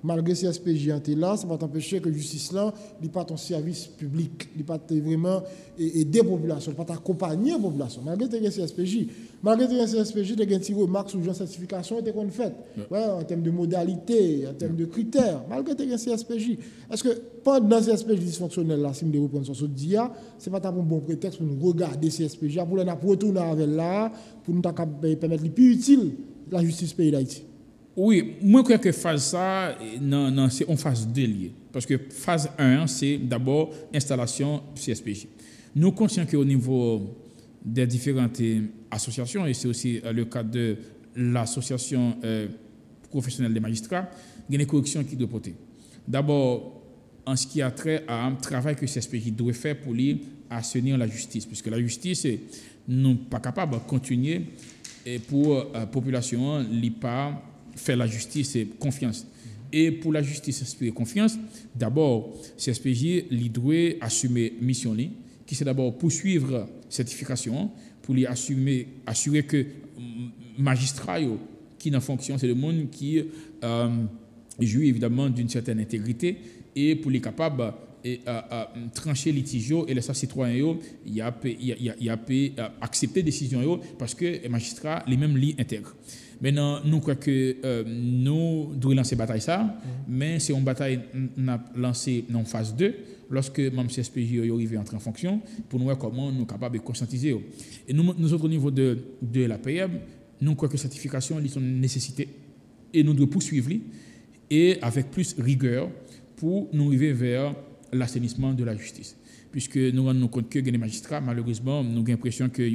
malgré C S P J est là, ça va t'empêcher que la justice là, n'est pas ton service public, n'est pas vraiment aider la population, pas accompagner la population. Malgré que C S P J, malgré que C S P J, tu as une petite remarque sur la certification et qu'on fait. Ouais, en termes de modalités, en termes de critères, malgré que C S P J. Est-ce que pendant C S P J dysfonctionnel là, si nous reprenons ce dia, c'est pas un bon prétexte pour nous regarder C S P J, pour nous retourner avec là, pour nous permettre le plus utile la justice pays d'Haïti? Oui, moi je crois que phase ça, non, non, c'est en phase deux liée. Parce que phase un, c'est d'abord installation C S P J. Nous sommes conscients qu'au niveau des différentes associations, et c'est aussi le cas de l'association euh, professionnelle des magistrats, il y a des corrections qui doivent porter. D'abord, en ce qui a trait à un travail que C S P J doit faire pour lui assainir la justice, puisque la justice n'est pas capable de continuer et pour la population, il n'est pas faire la justice et confiance. Et pour la justice inspirer confiance, d'abord, C S P J il doit assumer mission li, qui c'est d'abord poursuivre certification pour lui assumer assurer que magistrat qui est en fonction, c'est le monde qui euh, jouit évidemment d'une certaine intégrité et pour les capables et euh, euh, trancher litige et laisser citoyens il y a il y a accepter décision parce que les magistrats les mêmes li intègrent. Maintenant, nous croyons que euh, nous devons lancer bataille ça, mm-hmm. mais c'est une bataille qu'on a lancée en phase deux, lorsque même C S P J est arrivé à entrer en fonction, pour nous voir comment nous sommes capables de conscientiser. Et nous, nous autres, au niveau de, de la P M, nous croyons que la certification est une nécessité et nous devons poursuivre et avec plus rigueur pour nous arriver vers l'assainissement de la justice. Puisque nous nous rendons compte que les magistrats, malheureusement, nous avons l'impression que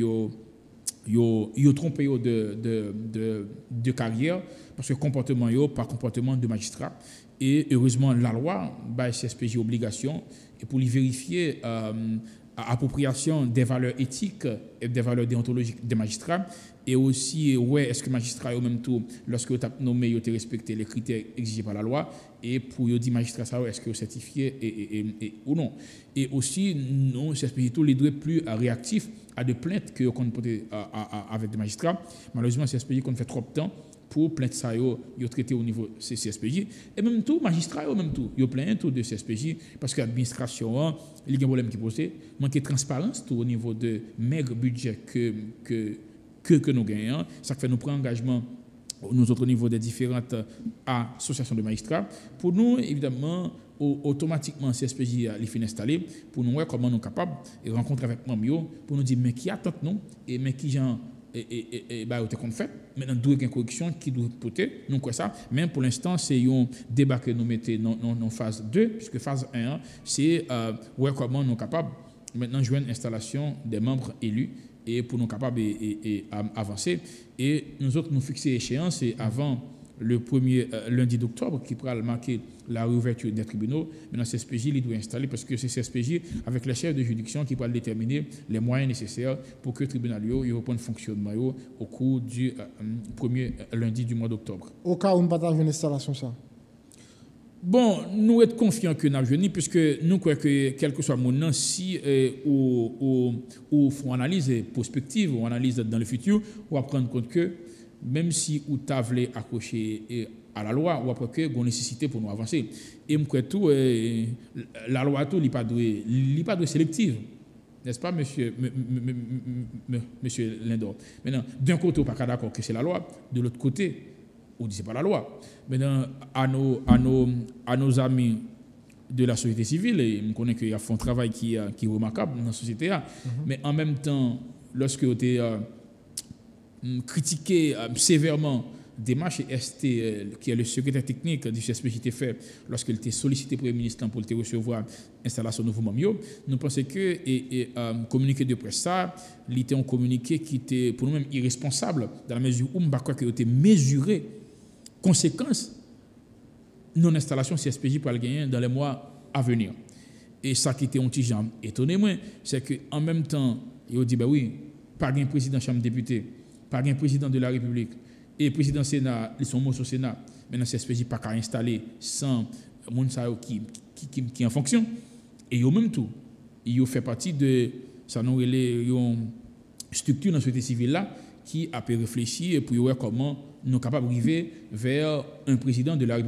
Yo, yo trompé yo de, de, de, de carrière parce que comportement yo pas comportement de magistrat et heureusement la loi bah C S P J obligation et pour lui vérifier euh, appropriation des valeurs éthiques et des valeurs déontologiques des magistrats et aussi ouais est-ce que magistrat au même tout lorsque tu as nommé yo respecté les critères exigés par la loi et pour yo dit magistrat ça est-ce que certifié et, et, et, et ou non et aussi non C S P J tous les deux plus réactifs à de plaintes que qu'on peut avec des magistrats. Malheureusement, C S P J qu'on fait trop de temps pour plainte ça yo yo traité au niveau C S P J et même tout magistrat yo même tout yo plaint tout de C S P J parce que l'administration il y a un problème qui posé manque de transparence tout au niveau de maigre budget que que que, que nous gagnons ça fait nous prendre engagement nous autres au niveau des différentes associations de magistrats pour nous évidemment automatiquement C S P J les fin installé pour nous voir comment nous sommes capables de rencontrer avec Mamio pour nous dire mais qui attend nous et mais qui gens et et et bah qu'on fait maintenant deux une correction qui doit porter nous quoi ça même pour l'instant c'est un débat que nous mettons dans dans phase deux puisque phase un c'est euh, voir comment nous sommes capables maintenant jouer une installation des membres élus et pour nous capables et, et, et avancer et nous autres nous fixer échéance et avant le premier euh, lundi d'octobre qui pourra marquer la réouverture des tribunaux. Maintenant, C S P J il doit installer parce que c'est C S P J avec les chefs de juridiction qui pourra déterminer les moyens nécessaires pour que le tribunal reprenne fonctionnement au cours du euh, premier lundi du mois d'octobre. Au cas où nous partageons une installation ça. Bon, nous sommes confiants que nous avons puisque nous croyons que quel que soit mon nom, si euh, ou, ou, ou faut analyse prospective ou analyse dans le futur, on va prendre compte que même si ou t'a voulu accrocher à la loi ou après que gon nécessité pour nous avancer et me croit tout euh, la loi tout li pas doué li pas doué sélective n'est-ce pas monsieur m, m, m, m, monsieur Lindor maintenant d'un côté on pas d'accord que c'est la loi de l'autre côté on dit c'est pas la loi maintenant à nos à nos à nos amis de la société civile et on connaît qu'ils font un travail qui qui est remarquable dans la société là mm-hmm. mais en même temps lorsque on était euh, critiqué euh, sévèrement démarche S T, euh, qui est le secrétaire technique du C S P J T fait lorsqu'il était sollicité pour le ministre pour le recevoir l'installation de nouveau Mamio, nous pensons que et, et euh, communiqué de presse ça, il était un communiqué qui était pour nous-mêmes irresponsable dans la mesure où nous crois qu'il était mesuré conséquences non installation C S P J pour le gagner dans les mois à venir. Et ça qui était un petit genre étonné moi, c'est que en même temps, il dit bah oui, pas un président de chambre député, pas un président de la République et le président du Sénat, ils sont morts au Sénat. Maintenant, C S P J pas qu'à installer sans moun qui qui qui qui en fonction et au même tout, il fait partie de ça nous une structure dans la société civile là qui a pu réfléchir pour voir comment nous sommes capables d'arriver vers un président de la République.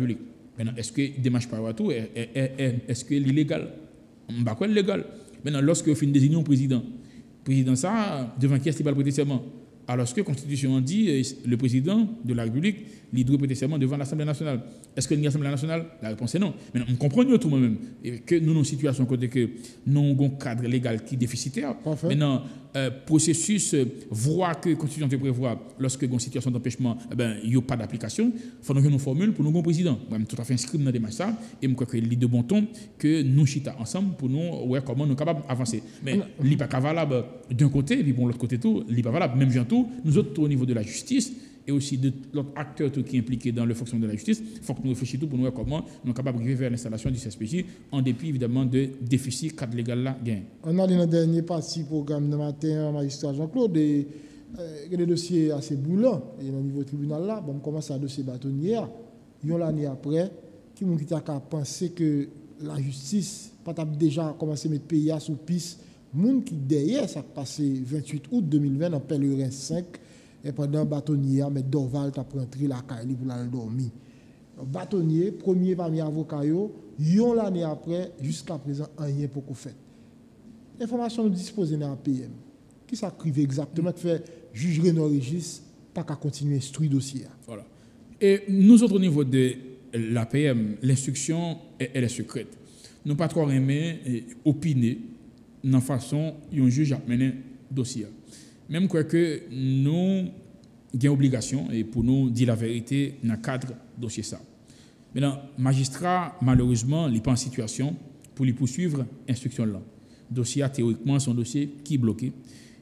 Maintenant, est-ce que démarche par tout est-ce que l'illégal? Bah quoi légal? Maintenant, lorsque vous finissez désigner un président, le président ça devant qui est-ce qu'il va prêter serment? Alors que la Constitution dit le président de la République, il doit prêter serment devant l'Assemblée nationale. Est-ce que l'Assemblée nationale? La réponse est non. Mais on comprend tout moi-même que nous, dans une situation côté que nous avons un cadre légal qui est déficitaire. Parfait. Maintenant, euh, processus euh, voit que la Constitution te prévoit lorsque une situation d'empêchement, eh ben, il n'y a pas d'application. Il faut nous une formule pour nous, un président. Moi, je suis tout à fait inscrit dans des démarche ça et je crois qu'il est de bon ton que nous chita ensemble pour nous voir comment nous sommes capables d'avancer. Mais il n'est pas valable d'un côté et puis bon, l'autre côté tout, il n'est pas valable. Même bientôt, nous autres au niveau de la justice et aussi de l'autre acteur qui est impliqué dans le fonctionnement de la justice, il faut que nous réfléchissions pour nous voir comment nous sommes capables d'arriver vers l'installation du C S P J en dépit évidemment de déficit cadre légal là gain. On a dans le dernier parti programme de matin, magistrat Jean-Claude, et euh, des dossiers assez boulants et au niveau tribunal là, bon, on commence à dossier bâtonnier. Une l'année après, qui m'ont dit à penser que la justice pas déjà commencé à mettre pays sous piste, moun qui derrière ça passé vingt-huit août deux mille vingt en pèlerin cinq. Et pendant bâtonnier, mais Dorval t'a rentré la caille pour la dormir. Bâtonnier, premier parmi avocat, yon l'année après, jusqu'à présent, rien pour qu'on fait. L'information nous dispose dans la P M. Qui s'acrive exactement, qui fait juge Renaud Régis, pas qu'à continuer à instruire le dossier. Voilà. Et nous autres, au niveau de la P M, l'instruction, elle est secrète. Nous pas trop aimer opiner dans la façon dont un juge a mené le dossier. Même quoi que nous avons obligation et pour nous dire la vérité dans le cadre du dossier ça. Maintenant, magistrat, malheureusement, il n'est pas en situation pour lui poursuivre l'instruction là. Le dossier, théoriquement, c'est un dossier qui est bloqué.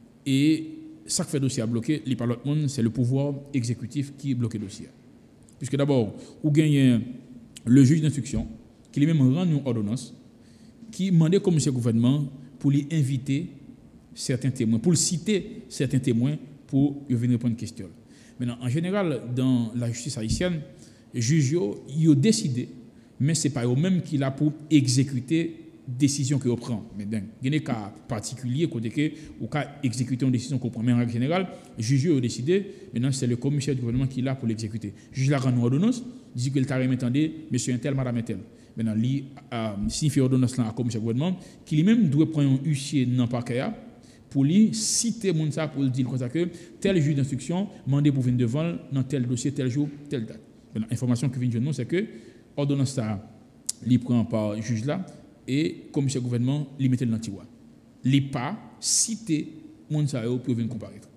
Et ça qui fait le dossier bloqué, il parle de c'est le pouvoir exécutif qui bloque le dossier. Puisque d'abord, vous gagnez le juge d'instruction qui lui-même rend une ordonnance qui demande comme ce gouvernement pour lui inviter certains témoins, pour citer certains témoins pour venir répondre à une question. Maintenant, en général, dans la justice haïtienne, les juges ont décidé, mais ce n'est pas eux-mêmes qui là pour exécuter la décision qu'ils prennent. Mais il y a des cas particuliers côté que ou cas exécuter une décision qu'on prend. Mais en règle générale, les juges ont décidé, maintenant c'est le commissaire du gouvernement qui est là pour l'exécuter. Le juge la rend une ordonnance, dit que le taré m'entendait, monsieur un tel, madame un tel. Maintenant, il euh, signifie l'ordonnance là à commissaire du gouvernement, qui lui-même doit prendre un huissier dans le parquet pour lui citer mon ça pour dire comme ça que tel juge d'instruction mandé pour venir devant dans tel dossier tel jour telle date. L'information que vient de nous c'est que ordonnance ça li prend par juge là et commissaire gouvernement li mettait dans tiroir. Li pas citer mon ça pour venir comparaître.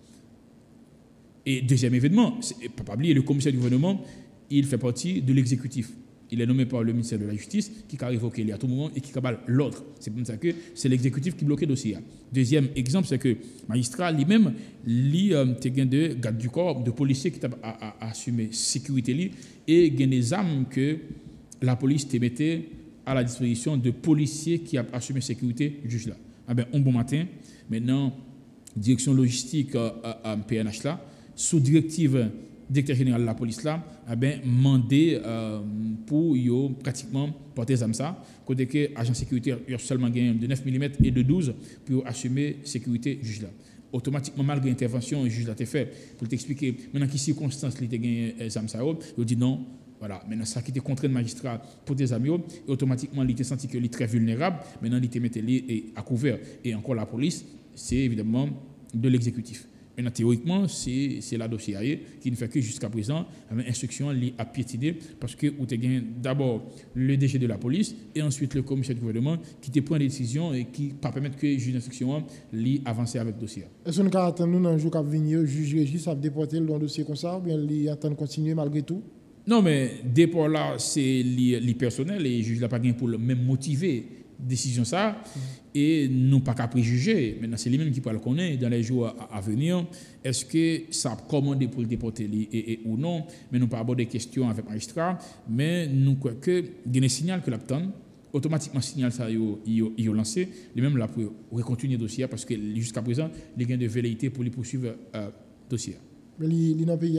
Et deuxième événement, c'est pas oublier le commissaire du gouvernement, il fait partie de l'exécutif. Il est nommé par le ministère de la Justice qui a révoqué à tout moment et qui cabale l'ordre. C'est pour ça que c'est l'exécutif qui bloque le dossier. Deuxième exemple, c'est que le magistrat lui-même, lui, euh, a de garde du corps, de policiers qui a assumé la sécurité lui, et il y a des armes que la police te mettait à la disposition de policiers qui ont assumé la sécurité du juge là. Ah ben, un bon matin, maintenant, direction logistique euh, à, à P N H là, sous directive directeur général de la police là a bien demandé euh, pour yo pratiquement porter ça ça côté que agent sécurité a seulement gagné de neuf millimètres et de douze pour assumer sécurité juge là automatiquement malgré intervention juge là t'est fait pour t'expliquer maintenant qui circonstances il t'a gagné ça ça il dit non voilà maintenant ça qui était contraint de magistrat pour des amis et automatiquement il était senti que il est très vulnérable maintenant il était mis à couvert et encore la police c'est évidemment de l'exécutif. Maintenant, théoriquement, c'est, c'est la dossier qui ne fait que jusqu'à présent, l'instruction à piétiner parce que vous avez d'abord le D G de la police et ensuite le commissaire du gouvernement qui te prend des décisions et qui ne permettent que le juge d'instruction avance avec le dossier. Est-ce qu'on peut attendre dans un jour qui venir, le juge Régis a déporté le dossier comme ça ou bien il attend de continuer malgré tout? Non, mais déport là, c'est le personnel et le juge n'a pas gagné pour le même motiver. Décision ça mm-hmm. Et non pas qu'à préjuger maintenant c'est lui-même qui peut le connaître dans les jours à, à venir est-ce que ça a commandé pour le déporter et, et, ou non mais nous pas aborder des questions avec le magistrat mais nous croyons que il y a un signal que l'obtient automatiquement signal ça il a lancé lui-même là pour recontinuer le dossier parce que jusqu'à présent il y a de velléité pour lui poursuivre le euh, dossier mais il est dans le pays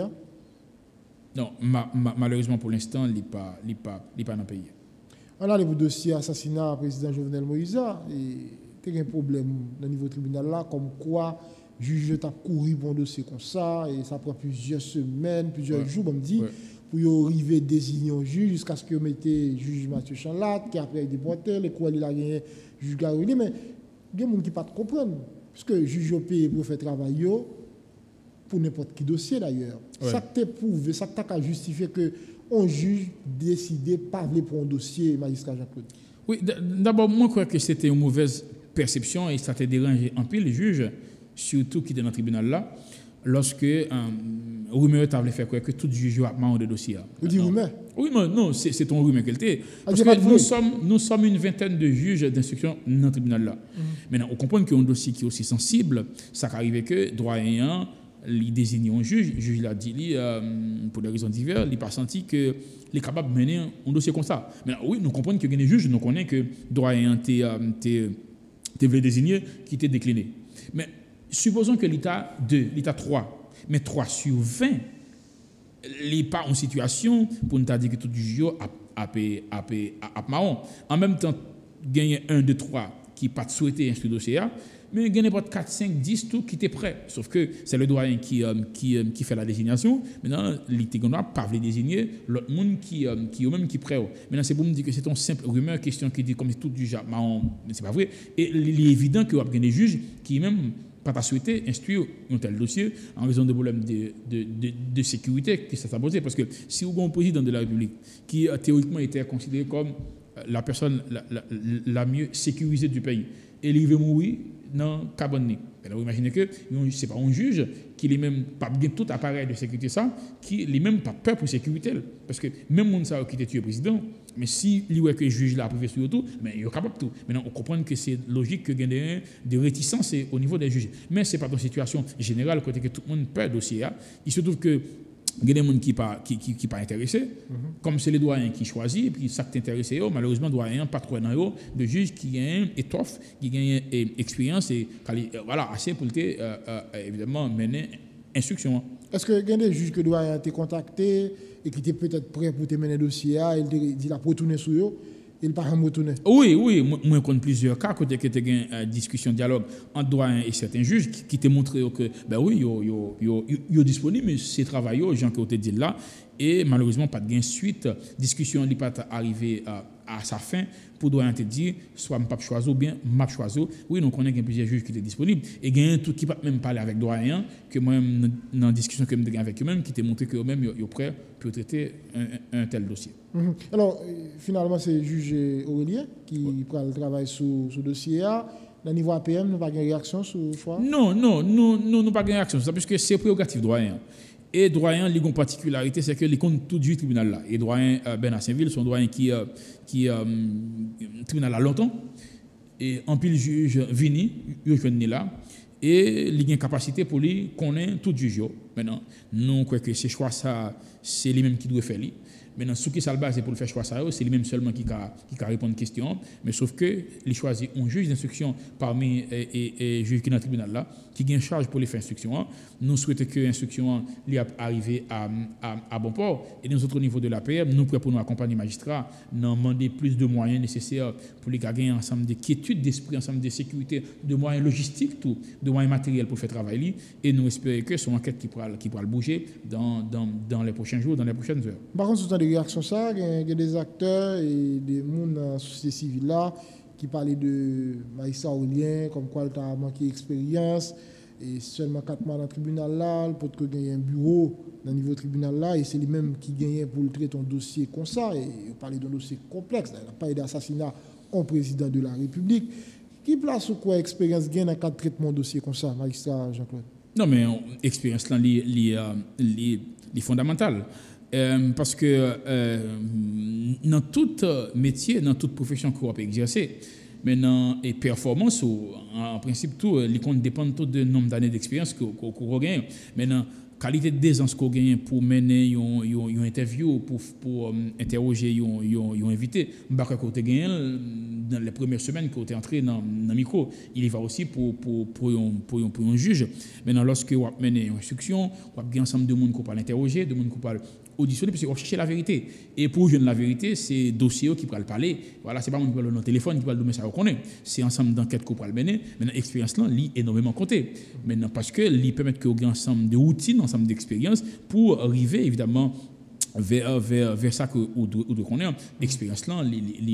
non ma, ma, malheureusement pour l'instant il n'est pas il pas il pas dans le pays. On a le dossier assassinat du président Jovenel Moïse et il y a un problème au niveau tribunal là, comme quoi le juge a couru pour un dossier comme ça et ça prend plusieurs semaines, plusieurs ouais. jours, on me dit, ouais. pour arriver à désigner un juge jusqu'à ce que mette juge Mathieu Chanlat, qui après déporté, les quoi il a gagné juge Garoli. Mais il y a des gens qui ne peuvent pas comprendre. Parce que le juge paye pour faire travail pour n'importe quel dossier d'ailleurs. Ouais. Ça t'a prouvé, ça t'a justifié que un juge décidé pas pour un dossier, magistrat Jean-Claude. Oui, d'abord, moi, je crois que c'était une mauvaise perception et ça t'a dérangé en pile les juges, surtout qui étaient dans le tribunal là, lorsque un um, rumeur t'avait fait croire que tout juge a marre de dossier. Vous dites rumeur? Oui, mais non, c'est ton rumeur qu'elle était. Parce que nous sommes, nous sommes une vingtaine de juges d'instruction dans le tribunal là. Mm-hmm. Maintenant, on comprend qu'un dossier qui est aussi sensible, ça arrive que droit ayant, il désigne un juge, le juge l'a dit, lui, euh, pour des raisons diverses, il n'a pas senti qu'il est capable de mener un dossier comme ça. Maintenant, oui, nous comprenons que les juges, nous connaissons que droit ayant été désigné, qui était décliné. Mais supposons que l'État deux, l'État trois, mais trois sur vingt, il n'est pas en situation pour nous dire que tout le juge a marron. En même temps, gagner un, deux, trois qui n'a pas souhaité instruire le dossier, mais il y a pas quatre, cinq, dix tout qui étaient prêts. Sauf que c'est le doyen qui, euh, qui, euh, qui fait la désignation. Maintenant, l'État n'a pas voulu désigner l'autre monde qui, euh, qui, même qui prêt. Maintenant, c'est pour me dire que c'est une simple rumeur, question qui dit comme tout du genre, mais c'est pas vrai. Et il est évident qu'il y a des juges qui même pas souhaité instruire un tel dossier en raison de problèmes de, de, de, de sécurité qui s'est posé. Parce que si vous avez un président de la République qui a théoriquement été considéré comme la personne la, la, la mieux sécurisée du pays, et il veut mourir dans le cabane. Alors, vous imaginez que ce n'est pas un juge qui n'est même pas bien tout appareil de sécurité, ça, qui n'est même pas peur pour sécurité. Parce que même les gens qui étaient tués président, mais si il voit que le juge l'a approuvé sur tout, mais il est capable de tout. Maintenant, on comprend que c'est logique qu'il y ait des réticences au niveau des juges. Mais ce n'est pas dans une situation générale, côté que tout le monde perd le dossier. Il se trouve que il y a des gens qui ne sont pas, qui, qui, qui pas intéressés, mm-hmm. comme c'est les doyens qui choisissent, et puis ça qui t'intéresse, malheureusement, les doyens pas trop dans eux, de juges qui ont étoffe, qui ont expérience, et voilà, assez pour te, euh, euh, évidemment, mener instruction. Est-ce que il y a des juges que doyens t'ont contacté et qui étaient peut-être prêts pour te mener le dossier, il dit la retourner sur eux? Il pas retourner. Oui, oui, moi je connais plusieurs cas côté que tu as une euh, discussion, dialogue entre doyen et certains juges qui, qui t'ont montré que ben oui, yo yo yo yo disponible, mais c'est travail aux gens qui te dit là et malheureusement pas de gain suite, discussion n'est pas arrivée à, à sa fin pour doyen te dire soit m'a pas choisi ou bien m'a choisi. Oui, nous connaissons plusieurs juges qui étaient disponibles et gain tout qui pas même parler avec doyen que moi même dans discussion que me avec eux même qui t'ont montré que eux même yo prêt pour traiter un, un tel dossier. Mm-hmm. Alors, finalement, c'est le juge Aurélien qui oui. prend le travail sur ce dossier. Au niveau A P M, nous n'avons pas de réaction sur le choix? Non, non, nous n'avons pas de réaction sur ça, parce que c'est prérogatif doyen. Et doyen, il y a une particularité, c'est que les comptes tout du tribunal là. Et doyen euh, Ben Assenville, son doyen qui euh, qui euh, tribunal a longtemps. Et en pile juge Vini, il est là. Et il y a une capacité pour lui connaître tout du jour. Maintenant, nous croyons que ce choix, ça, c'est lui-même qui doit faire. Maintenant, ce qui est base pour le faire choix, c'est lui-même seulement qui a, qui a répondu à une question. Mais sauf que, il choisit un juge d'instruction parmi les juges qui sont dans le tribunal là, qui a une charge pour les faire instruction. Nous souhaitons que l'instruction arrive à, à, à bon port. Et nous autres, au niveau de l'A P M, nous prêts pour nous accompagner magistrats, nous demander plus de moyens nécessaires pour les gagner ensemble de quiétude d'esprit, ensemble de sécurité, de moyens logistiques, tout, de moyens matériels pour faire travailler. Et nous espérons que c'est une enquête qui pourra, qui pourra bouger dans, dans, dans les prochains jours, dans les prochaines heures. Par contre, des réactions ça, il y a des acteurs et des gens dans la société civile là qui parlaient de magistrat Aurélien, comme quoi il a manqué d'expérience et seulement quatre mois dans le tribunal là, pour que gagner un bureau dans le niveau tribunal là et c'est lui même qui gagnait pour le traiter un dossier comme ça et il parlait d'un dossier complexe, il n'a pas eu d'assassinat au président de la République. Qui place ou quoi expérience gagne dans le cadre de traitement de dossier comme ça, magistrat Jean-Claude? Non mais expérience là est fondamentale. Euh, parce que euh, dans tout métier, dans toute profession qu'on peut exercer, maintenant, et performance, en principe, tout, les comptes dépendent tout du nombre d'années d'expérience qu'on gagne. Maintenant, qualité d'aisance qu'on gagne pour mener une interview, pour, pour um, interroger un invité, qu'on a gagné dans les premières semaines qu'on est entré dans le micro, il y va aussi pour, pour, pour, un, pour, un, pour un juge. Maintenant, lorsque on mène une instruction, on a un ensemble de monde qu'on peut l'interroger, de monde qu'on peut auditionner, parce qu'on cherche la vérité. Et pour jouer la vérité, c'est dossier qui peut le parler. Voilà, c'est pas mon qui parle dans le téléphone, qui parle de ça, on connaît. C'est ensemble d'enquête qu'on peut le mener. Maintenant, l'expérience là, lui, énormément compté. Maintenant, parce que lui permet qu'on ait ensemble de routines, ensemble d'expériences pour arriver, évidemment, vers, vers, vers ça que ou de, ou de connaît expérience là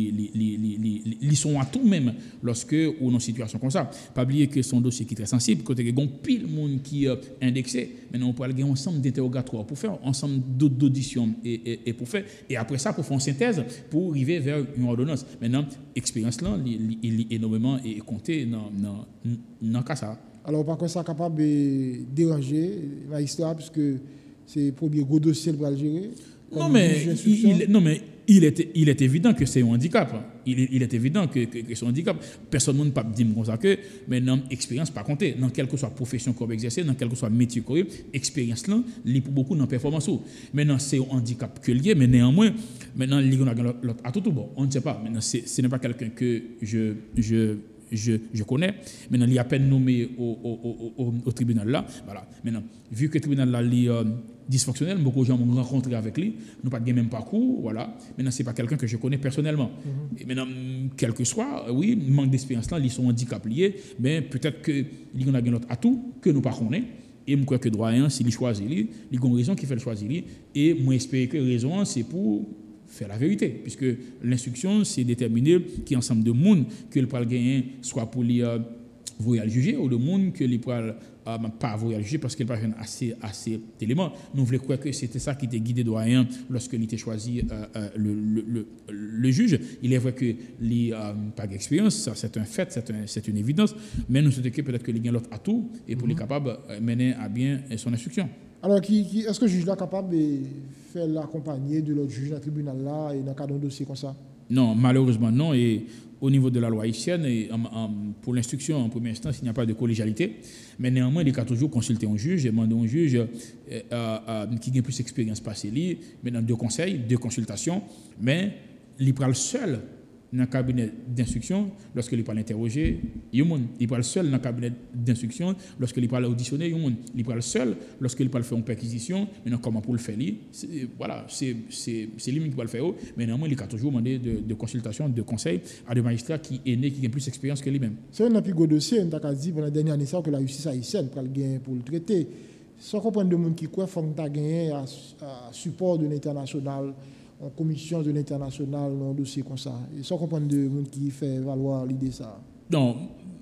ils sont à tout même lorsque ou dans situation comme ça pas oublier que son dossier qui est très sensible côté que gon pile monde qui est indexé maintenant on peut aller ensemble d'interrogatoires pour faire ensemble d'auditions et, et, et pour faire et après ça pour faire une synthèse pour arriver vers une ordonnance maintenant expérience là il est énormément et compté dans dans dans cas ça. Alors par contre ça capable de déranger magistrat puisque c'est le premier gros dossier pour le gérer. Non mais, il, il, non, mais il, est, il est évident que c'est un handicap. Il, il est évident que, que, que c'est un handicap. Personne ne peut pas dire comme ça que, mais dans l'expérience, pas compter. Dans quelle que soit la profession qu'on exerce, dans quel que soit le métier qu'on l'expérience là, il pour beaucoup dans la performance. Maintenant, c'est un handicap que lié, mais néanmoins, maintenant, il y a l'autre à tout bon. On ne sait pas. Maintenant, ce n'est pas quelqu'un que je. je Je, je connais. Maintenant, il est à peine nommé au, au, au, au tribunal là. Voilà. Maintenant, vu que le tribunal là est euh, dysfonctionnel, beaucoup de gens m'ont rencontré avec lui. Nous pas de même parcours. Voilà. Maintenant, ce n'est pas quelqu'un que je connais personnellement. Mm-hmm. Et maintenant, quel que soit, oui, manque d'expérience là, ils sont handicapés liés. Mais peut-être qu'il y a un autre atout que nous ne connaissons pas. Et je crois que droit, s'il choisit, il y a une raison qui fait le choisir. Et moi, j'espère que la raison, c'est pour faire la vérité, puisque l'instruction, c'est déterminer qui ensemble de monde que le pral gagner, soit pour les euh, voyer juger, ou de monde que le pral euh, pas voyer juger parce qu'il n'y a pas assez, assez d'éléments. Nous voulons croire que c'était ça qui était guidé doyen lorsqu'il était choisi euh, euh, le, le, le, le juge. Il est vrai que les euh, pas d'expérience, ça c'est un fait, c'est, un, c'est une évidence, mais nous souhaitons que peut-être que les gagne l'autre atout et pour mm-hmm. les capables de mener à bien son instruction. Alors, qui, qui, est-ce que le juge est capable de faire l'accompagner de l'autre juge dans le tribunal là et dans le cadre d'un dossier comme ça? Non, malheureusement non. Et au niveau de la loi haïtienne, et en, en, pour l'instruction en première instance, il n'y a pas de collégialité. Mais néanmoins, il y a toujours consulter un juge et demander un juge euh, euh, qui a plus d'expérience passée, maintenant deux conseils, deux consultations. Mais il prend le seul dans le cabinet d'instruction lorsqu'il parle interroger, il parle seul dans le cabinet d'instruction lorsqu'il parle auditionner, il parle seul lorsqu'il parle faire une perquisition, maintenant comment pour le faire, c'est, voilà, c'est, c'est, c'est lui qui va le faire, mais néanmoins il a toujours demandé de, de consultation, de conseil à des magistrats qui est né, qui ont plus d'expérience que lui-même. C'est un plus gros dossier, on a dit pendant la dernière année que la justice haïtienne pour le gagner pour le traiter. Sans comprendre de monde qui croit faut que tu gagné à support de l'international, en commission de l'international, dans un dossier comme ça. Et sans comprendre de monde qui fait valoir l'idée ça. Non,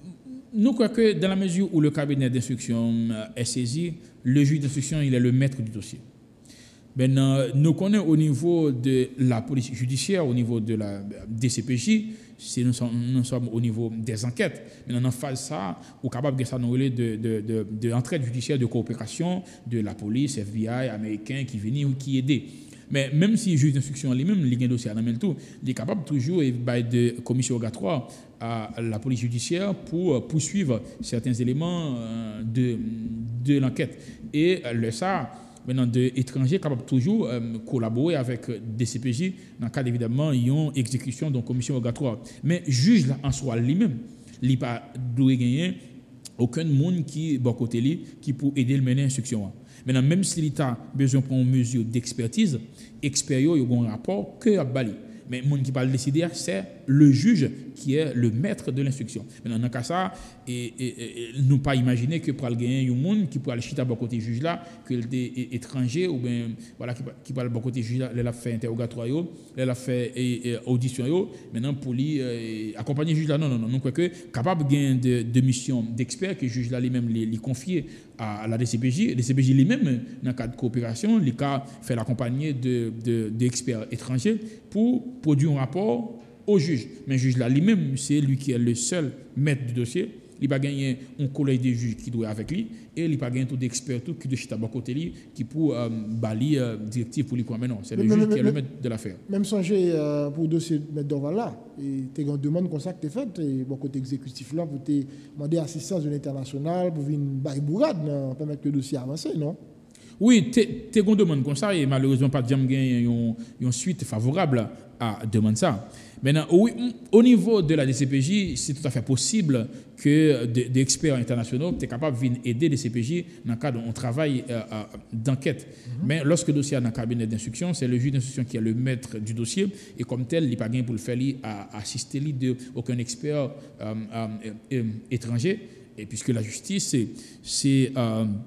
nous croyons que dans la mesure où le cabinet d'instruction est saisi, le juge d'instruction il est le maître du dossier. Maintenant, nous connaissons au niveau de la police judiciaire, au niveau de la D C P J, si nous sommes, nous sommes au niveau des enquêtes. Maintenant, en phase ça, ou capable de ça nous de, de, de, de entraide judiciaire, de coopération de la police, F B I américain qui viennent ou qui aident. Mais même si le juge d'instruction lui-même, il y a un dossier à la tout, il est capable toujours de commission rogatoire à la police judiciaire pour poursuivre certains éléments de, de l'enquête. Et le ça, maintenant, d'étrangers capables toujours euh, collaborer avec des C P J dans le cas évidemment, ils ont exécution d'une commission rogatoire. Mais juge là, en soi lui-même, il n'a pas doit gagner aucun monde qui bon côté lui qui pour aider le mener l'instruction. Maintenant, même si l'État a besoin de prendre une mesure d'expertise, experts ils ont un rapport que à Bali. Mais le monde qui va le décider, c'est le juge qui est le maître de l'instruction. Maintenant, dans le cas ça, et, et, et, nous pas imaginer que pour gagner un monde qui pourra aller chiter à côté juge là, que est étranger ou bien voilà qui qui parle à côté juge là, elle a fait interrogatoire, elle a fait et, et, audition, maintenant pour lui euh, accompagner juge là, non non non, nous croyons que capable de gagner de, de mission d'expert que juge là lui-même les, les confier à la D C P J, la D C P J lui-même dans le cadre de coopération, les cas fait l'accompagner de de d'experts étrangers pour produire un rapport au juge. Mais le juge là lui-même, c'est lui qui est le seul maître du dossier. Il va gagner un collège de juges qui doit avec lui et il va gagner tout d'experts tout qui doit chita à côté lui qui pour euh, bali euh, directive pour lui quoi. Mais non, c'est le mais, juge mais, qui mais, est le maître de l'affaire. Même songer euh, pour le dossier de maître Dorval là, et tu as une demande comme ça que tu as faite et bon côté exécutif là pour te demander assistance de l'international pour venir bailler bourrade pour permettre que le dossier avance, non? Oui, tu as une demande comme ça et malheureusement pas de gagner une suite favorable à demander ça. Maintenant, au, au niveau de la D C P J, c'est tout à fait possible que des de experts internationaux soient capables de venir aider les D C P J dans le cadre d'un travail euh, d'enquête. Mm-hmm. Mais lorsque le dossier est dans le cabinet d'instruction, c'est le juge d'instruction qui est le maître du dossier et comme tel, il n'est pas gagné pour le faire à assister de aucun expert euh, euh, euh, étranger. Et puisque la justice, c'est... c'est euh,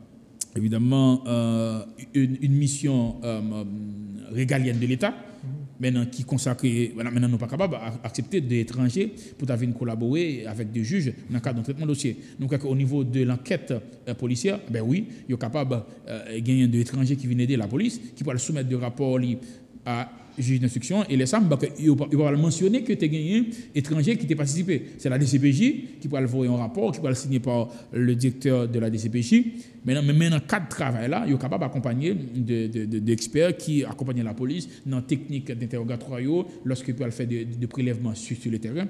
évidemment euh, une, une mission euh, régalienne de l'État. Maintenant, qui consacre, maintenant, nous ne sommes pas capables d'accepter des étrangers pour venir collaborer avec des juges dans le cadre d'un traitement de dossier. Donc, au niveau de l'enquête euh, policière, ben oui, il est capable de euh, gagner des étrangers qui viennent aider la police, qui peuvent soumettre des rapports à juge d'instruction et les S A M, il va mentionner que tu as gagné étranger qui t'a participé. C'est la D C P J qui va le voir un rapport, qui va le signer par le directeur de la D C P J. Maintenant, mais dans le cadre de travail là, il est capable d'accompagner d'experts qui accompagnent la police dans la technique d'interrogatoire lorsqu'il peut faire des de prélèvements sur, sur le terrain,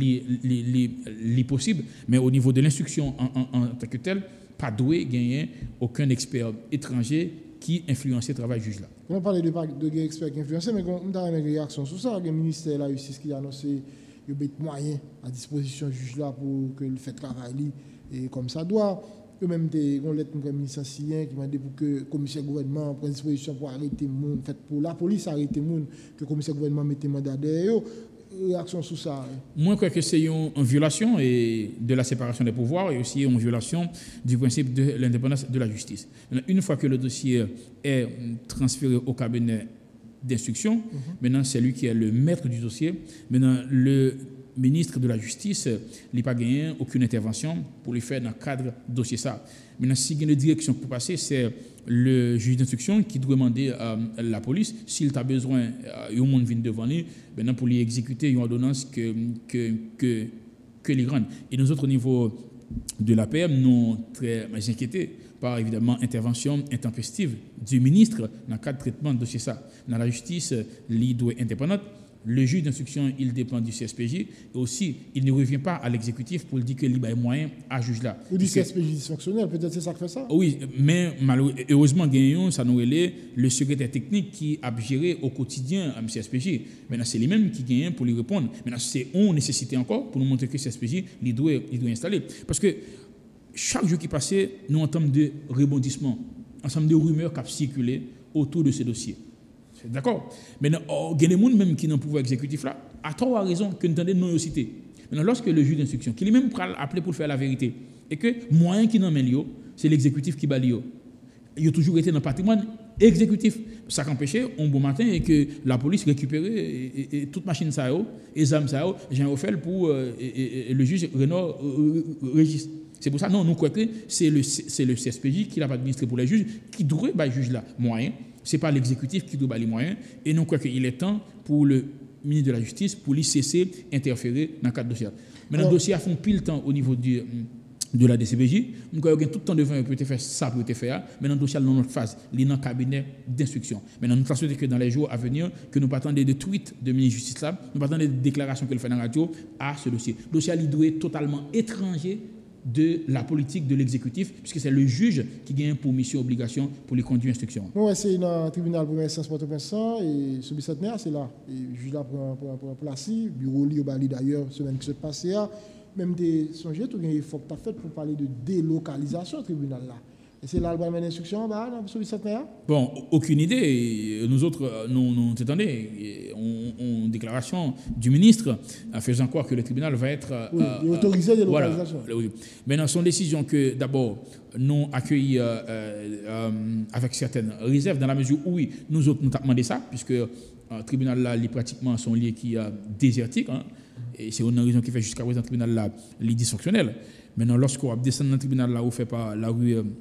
les possible. Mais au niveau de l'instruction en, en, en tant que tel, pas doué gagner aucun expert étranger qui influence le travail du juge là. On parle de de experts qui influencent, mais on a une réaction sur ça. Le ministère de la Justice qui a annoncé qu'il y a des moyens à disposition du juge là pour que le fait travail et comme ça doit. Que même des on lettre du ministre syrien qui m'a dit pour que le commissaire gouvernement prenne disposition pour arrêter monde, fait pour la police arrêter monde, que le commissaire gouvernement mette mandat derrière. Réaction sur ça. Moi, je crois que c'est une, une violation et de la séparation des pouvoirs et aussi une violation du principe de l'indépendance de la justice. Une fois que le dossier est transféré au cabinet d'instruction, mm-hmm. maintenant c'est lui qui est le maître du dossier. Maintenant, le ministre de la Justice n'a pas gagné aucune intervention pour lui faire dans le cadre du dossier ça. Maintenant, si il y a une direction pour passer, c'est le juge d'instruction qui doit demander à la police s'il a besoin, il y a un monde vient devant lui, maintenant pour lui exécuter une ordonnance que que que que les grandes. Et nous autres au niveau de l'A P M, nous sommes très inquiétés par évidemment intervention intempestive du ministre dans le cadre de traitement de dossier ça. Dans la justice, il doit être indépendante. Le juge d'instruction, il dépend du C S P J. Et aussi, il ne revient pas à l'exécutif pour dire que il y a moyen à juge là. Ou du C S P J dysfonctionnel, peut-être c'est ça qui fait ça? Oui, mais malheureusement, ça nous est le secrétaire technique qui a géré au quotidien le C S P J. Maintenant, c'est lui-même qui gagne pour lui répondre. Maintenant, c'est une nécessité encore pour nous montrer que le C S P J, il doit, il doit installer. Parce que chaque jour qui passait, nous entendons des rebondissements, ensemble de rumeurs qui circulent autour de ce dossier. D'accord? Maintenant, il y a des gens même qui n'ont pas pouvoir exécutif là, à tort ou à raison, que nous entendons non cité. Maintenant, lorsque le juge d'instruction, qui est même appelé pour faire la vérité, et que moyen qui n'en met lieu, c'est l'exécutif qui bat lieu. Il a toujours été dans le patrimoine exécutif. Ça empêchait, un bon matin, et que la police récupérait et, et, et toute machine ça, et les armes ça, j'ai offert pour euh, et, et, et le juge Renaud euh, Régis. C'est pour ça, non, nous croyons que c'est le, c'est le C S P J qui l'a administré pour les juges, qui devrait bah, juge là moyen. Ce n'est pas l'exécutif qui doit avoir les moyens. Et nous croyons qu'il est temps pour le ministre de la Justice pour lui cesser d'interférer dans le cadre du dossier. Maintenant, le dossier a fait pile temps au niveau du, de la D C P J. Nous croyons que tout le temps devant peut faire ça, peut faire. Maintenant, le dossier est dans notre phase, il est dans le cabinet d'instruction. Maintenant, nous souhaitons que dans les jours à venir, que nous partons des tweets de ministre de la Justice là, nous partons des déclarations qu'il fait dans la radio à ce dossier. Le dossier il doit être totalement étranger de la politique de l'exécutif, puisque c'est le juge qui gagne pour mission obligation pour les conduire instruction. Oui, c'est dans le tribunal pour l'instance Port-au-Prince et ce bicentenaire, c'est là. Et le juge là pour pour placer, bureau li au Bali d'ailleurs, semaine qui se passe là, même des songés tout il faut pas fait pour parler de délocalisation au tribunal là. Et c'est là le bon instruction bah dans ce bicentenaire. Bon, aucune idée. Nous autres, nous, nous attendez, on, on déclaration du ministre faisant croire que le tribunal va être oui, euh, autorisé de localisation. Voilà, oui. Maintenant, son décision que d'abord nous accueillis euh, euh, avec certaines réserves dans la mesure où oui, nous autres nous avons demandé ça puisque le euh, tribunal là, est pratiquement son lieu qui est euh, désertique. Hein, et c'est une raison qui fait jusqu'à présent le tribunal là, est dysfonctionnel. Maintenant, lorsqu'on descend dans le tribunal là, on fait par la rue euh,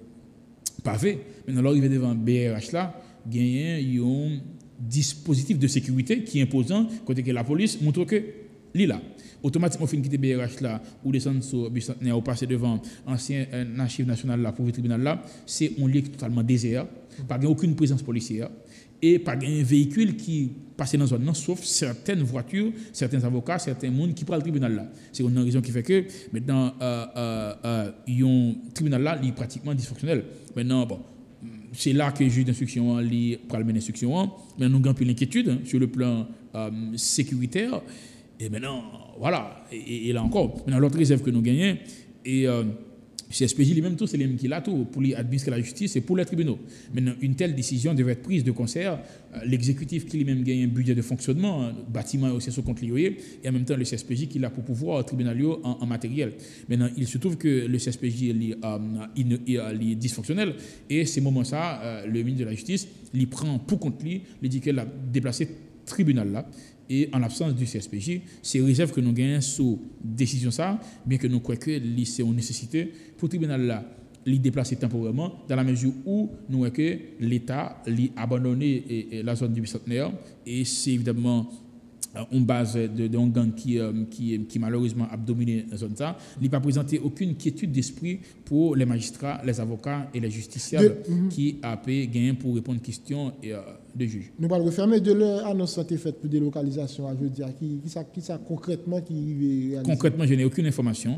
pavé. Maintenant, l'arrivée devant B R H là, il y a un dispositif de sécurité qui est imposant côté que la police montre que l'île là. Automatiquement, fin quitter B R H là, ou descendre sur bicentenaire, ou passer devant ancien archive national là, pour le tribunal là, c'est un lieu totalement désert, pas aucune présence policière et pas un véhicule qui passe dans la zone, non, sauf certaines voitures, certains avocats, certains monde qui prennent le tribunal là. C'est une raison qui fait que maintenant, euh, euh, euh, le tribunal là, il est pratiquement dysfonctionnel. Maintenant, bon, c'est là que le juge d'instruction lui prend le d'instruction. Maintenant, nous avons plus l'inquiétude hein, sur le plan euh, sécuritaire. Et maintenant, voilà. Et, et là encore, maintenant l'autre réserve que nous gagnons, et euh, C S P J lui-même, tout, c'est lui qui l'a tout pour lui administrer la justice et pour les tribunaux. Maintenant, une telle décision devait être prise de concert. L'exécutif qui lui-même gagne un budget de fonctionnement, un bâtiment aussi sur compte lié, et en même temps le C S P J qui l'a pour pouvoir tribunal en, en matériel. Maintenant, il se trouve que le C S P J est, euh, est dysfonctionnel et ces moments-là, euh, le ministre de la Justice, il prend pour compte lui, il dit qu'il a déplacé tribunal là. Et en l'absence du C S P J, c'est réserve que nous gagnons sous décision ça, bien que nous croyons que c'est une nécessité pour le tribunal là, les déplacer temporairement, dans la mesure où nous voyons que l'État a abandonné la zone du bicentenaire, et c'est évidemment une base de, de un gang qui, qui, qui malheureusement a dominé la zone ça. Il n'a pas présenté aucune quiétude d'esprit pour les magistrats, les avocats et les justiciables de, mm-hmm. qui a payé gain pour répondre aux questions et, euh, de juges. Nous allons refermer de l'annonce santé faite pour délocalisation à jeudi. Qui, qui, ça, qui ça concrètement qui réalise? Concrètement, je n'ai aucune information.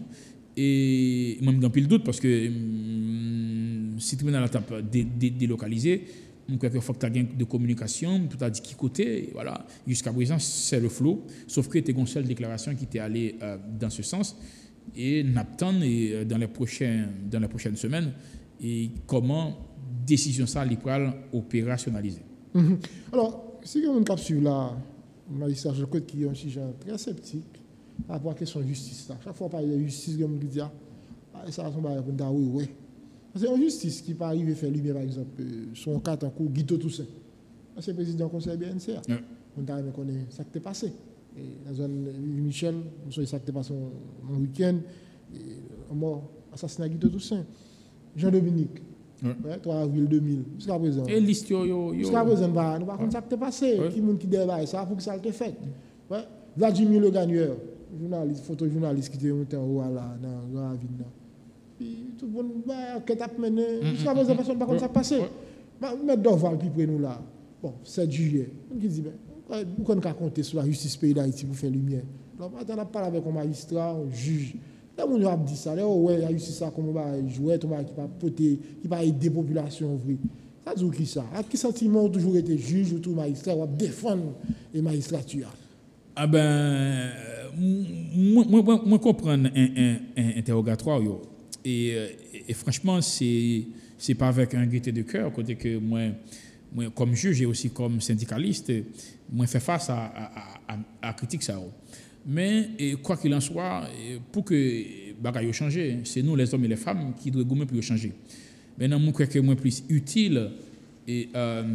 Et moi, je pile doute parce que hum, si le tribunal a dé, dé, délocalisé, il faut que tu aies de communication, tu as dit qui côté, voilà. Jusqu'à présent, c'est le flou, sauf que tu as une seule déclaration qui t'est allée euh, dans ce sens. Et n'attend dans les prochaines dans les prochaines semaines et comment décision ça les pourra opérationnaliser. Mm-hmm. Alors, si on a suivi là, magistrat je crois qui est un sujet très sceptique par rapport à la question de justice là. Chaque fois parler de justice, comme on dit ah ça on va répondre oui oui. C'est une justice qui peut arriver faire lumière par exemple son cas en cours Guito Toussaint. C'est le président du conseil B N C A. Yeah. On t'a connaît ça qui est passé. Et la zone Michel, on sait ça qui est passé un week-end et mort assassinat Guito Toussaint. Jean-Dominique. Ouais, trois avril deux mille. Jusqu'à présent. Et l'histoire yo yo. Jusqu'à présent bah nous pas comme ça qui est passé, qui monde qui débat ça pour que ça a été fait. Ouais. Vladimir Le Gagneur, journaliste, photojournaliste qui était monté en haut là dans la ville là. Puis tout le monde bah qui t'a mené jusqu'à présent personne pas comme ça passé. Bah mettre Dorval puis près nous là. Bon, sept juillet. On qui dit ben vous qu'on compter sur la justice pays d'Haïti pour faire lumière. Donc on a parlé avec un magistrat, un juge. Là, on a dit ça, là, ouais, la justice, ça, comment on va jouer, qui va porter, qui va aider la population. Ça dit qui ça? À quel sentiment toujours été juge ou tout magistrat, ou défendre les magistrature? Ah ben, moi, moi, moi, moi comprends un, un, un interrogatoire, yo. Et, et, et franchement, c'est c'est pas avec un gaieté de cœur, côté que moi, moi, comme juge et aussi comme syndicaliste, moi, fais face à, à, à, à critique ça. Mais et quoi qu'il en soit, pour que les choses changent, c'est nous les hommes et les femmes qui devons gommer pour changer. Maintenant, je crois que moi plus utile et euh,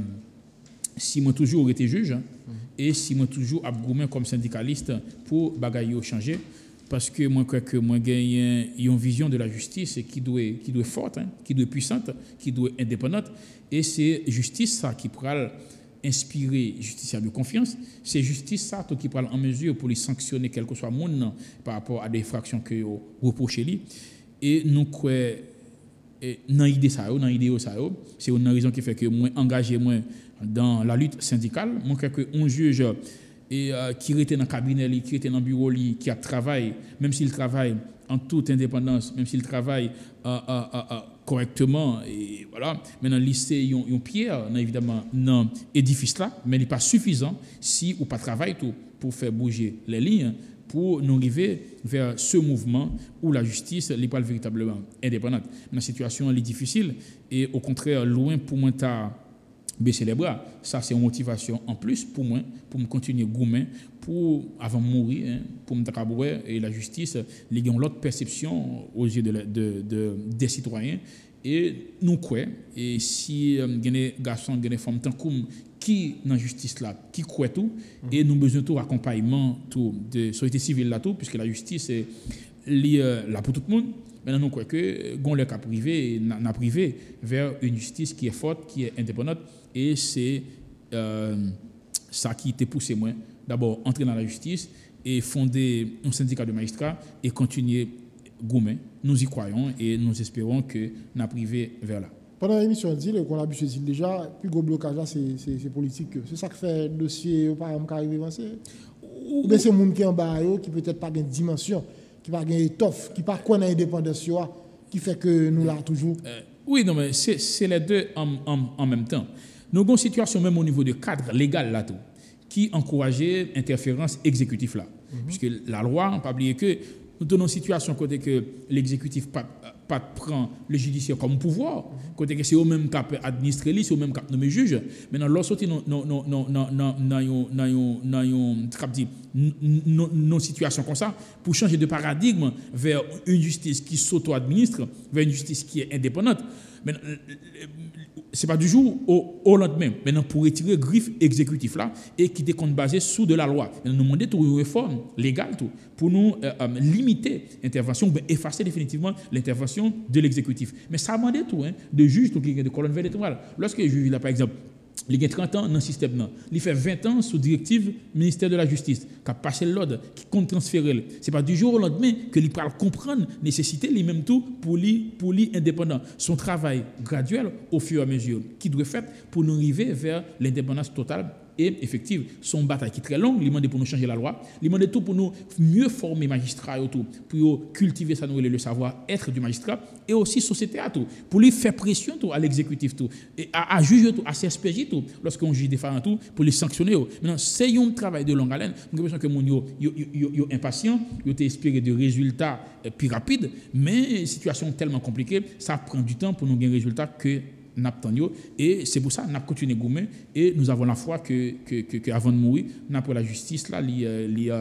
si moi toujours été juge hein, mm-hmm. et si moi toujours abgoumé comme syndicaliste pour bagaille changer, parce que moi crois que moi gagne une vision de la justice qui doit qui doit forte, hein, qui doit puissante, qui doit indépendante, et c'est justice ça qui pourra inspirer justiciable de confiance, c'est justice ça qui parle en mesure pour les sanctionner quel que soit le monde par rapport à des infractions que vous reprochez lui. Et nous croyons dans l'idée ça, dans l'idée ça, c'est une raison qui fait que moi engagé moi dans la lutte syndicale, moi crois que un juge et euh, qui était dans le cabinet, qui était dans le bureau, qui a travaillé, même s'il travaille en toute indépendance, même s'il travaille euh, euh, euh, correctement, et voilà. Maintenant, lycée, il y a une pierre, évidemment, dans l'édifice là, mais il n'est pas suffisant si on pas travaille tout pour faire bouger les lignes, pour nous arriver vers ce mouvement où la justice n'est pas véritablement indépendante. La situation est difficile et au contraire, loin pour moi, baisser les bras. Ça, c'est une motivation en plus pour moi, pour me continuer gourmet, pour, avant de mourir, hein, pour me tabouer et la justice, les gens ont l'autre perception aux yeux de, de, de, des citoyens. Et nous croyons, et si il y a des garçons, des femmes, tant comme qui dans la justice là, qui croient tout, mm-hmm. et nous avons besoin de tout accompagnement tout, de société civile là, tout, puisque la justice est là pour tout le monde. Maintenant, nous croyons que nous le cas privé, n'a privé vers une justice qui est forte, qui est indépendante, et c'est euh, ça qui t'a poussé moi d'abord entrer dans la justice et fonder un syndicat de magistrats et continuer gourmet. Nous y croyons et nous espérons que nous privé vers là. Pendant l'émission, on a habitué déjà, plus gros blocage là, c'est politique. C'est ça qui fait le dossier par exemple qui arrive avancé. Ou bien c'est le monde qui est en bas, qui peut-être pas de dimension, qui pas de étoffe, qui pas connaît l'indépendance, qui fait que nous là toujours. Euh, oui, non, mais c'est les deux en, en, en même temps. Nous avons une situation même au niveau du cadre légal là tout, qui encourageait l'interférence exécutive là. Mm-hmm. Puisque la loi, on ne peut pas oublier que nous avons une situation côté que l'exécutif pas pas prendre le judiciaire comme pouvoir, côté que c'est au même cap administrer, c'est au même cap nommer juge. Maintenant, lorsque non non non non non non non non non non non situation comme ça, pour changer de paradigme vers une justice qui s'auto-administre, vers une justice qui est indépendante. Maintenant, c'est pas du jour au, au lendemain. Maintenant, pour retirer le griffe exécutif là et qui est basé sous de la loi, nous demandons une réforme légale tout, pour nous euh, euh, limiter l'intervention, ben, effacer définitivement l'intervention de l'exécutif. Mais ça demande tout, hein, de juge tout qui est de colonne vertébrale. Lorsque le juge, là, par exemple, il a trente ans dans le système, il fait vingt ans sous directive ministère de la Justice, qui a passé l'ordre, qui compte transférer. Ce n'est pas du jour au lendemain que il peut comprendre la nécessité, lui-même tout, pour lui, pour lui indépendant. Son travail graduel, au fur et à mesure, qui doit être fait pour nous arriver vers l'indépendance totale et effective. Son bataille qui est très longue, il demande pour nous changer la loi, il demande tout pour nous mieux former magistrats autour, pour cultiver ça, nous, le savoir-être du magistrat et aussi société à tout, pour lui faire pression tout, à l'exécutif tout, et à, à juger tout, à C S P J tout, lorsqu'on juge des femmes tout, pour les sanctionner. Maintenant, c'est un travail de longue haleine. J'ai l'impression que mon yo, yo, yo, yo impatient, yo espéré de résultats plus rapides, mais situation tellement compliquée, ça prend du temps pour nous gagner des résultats que et c'est pour ça qu'on a continué gommer et nous avons la foi que, que, que, que avant de mourir, nous avons la justice là, li, li,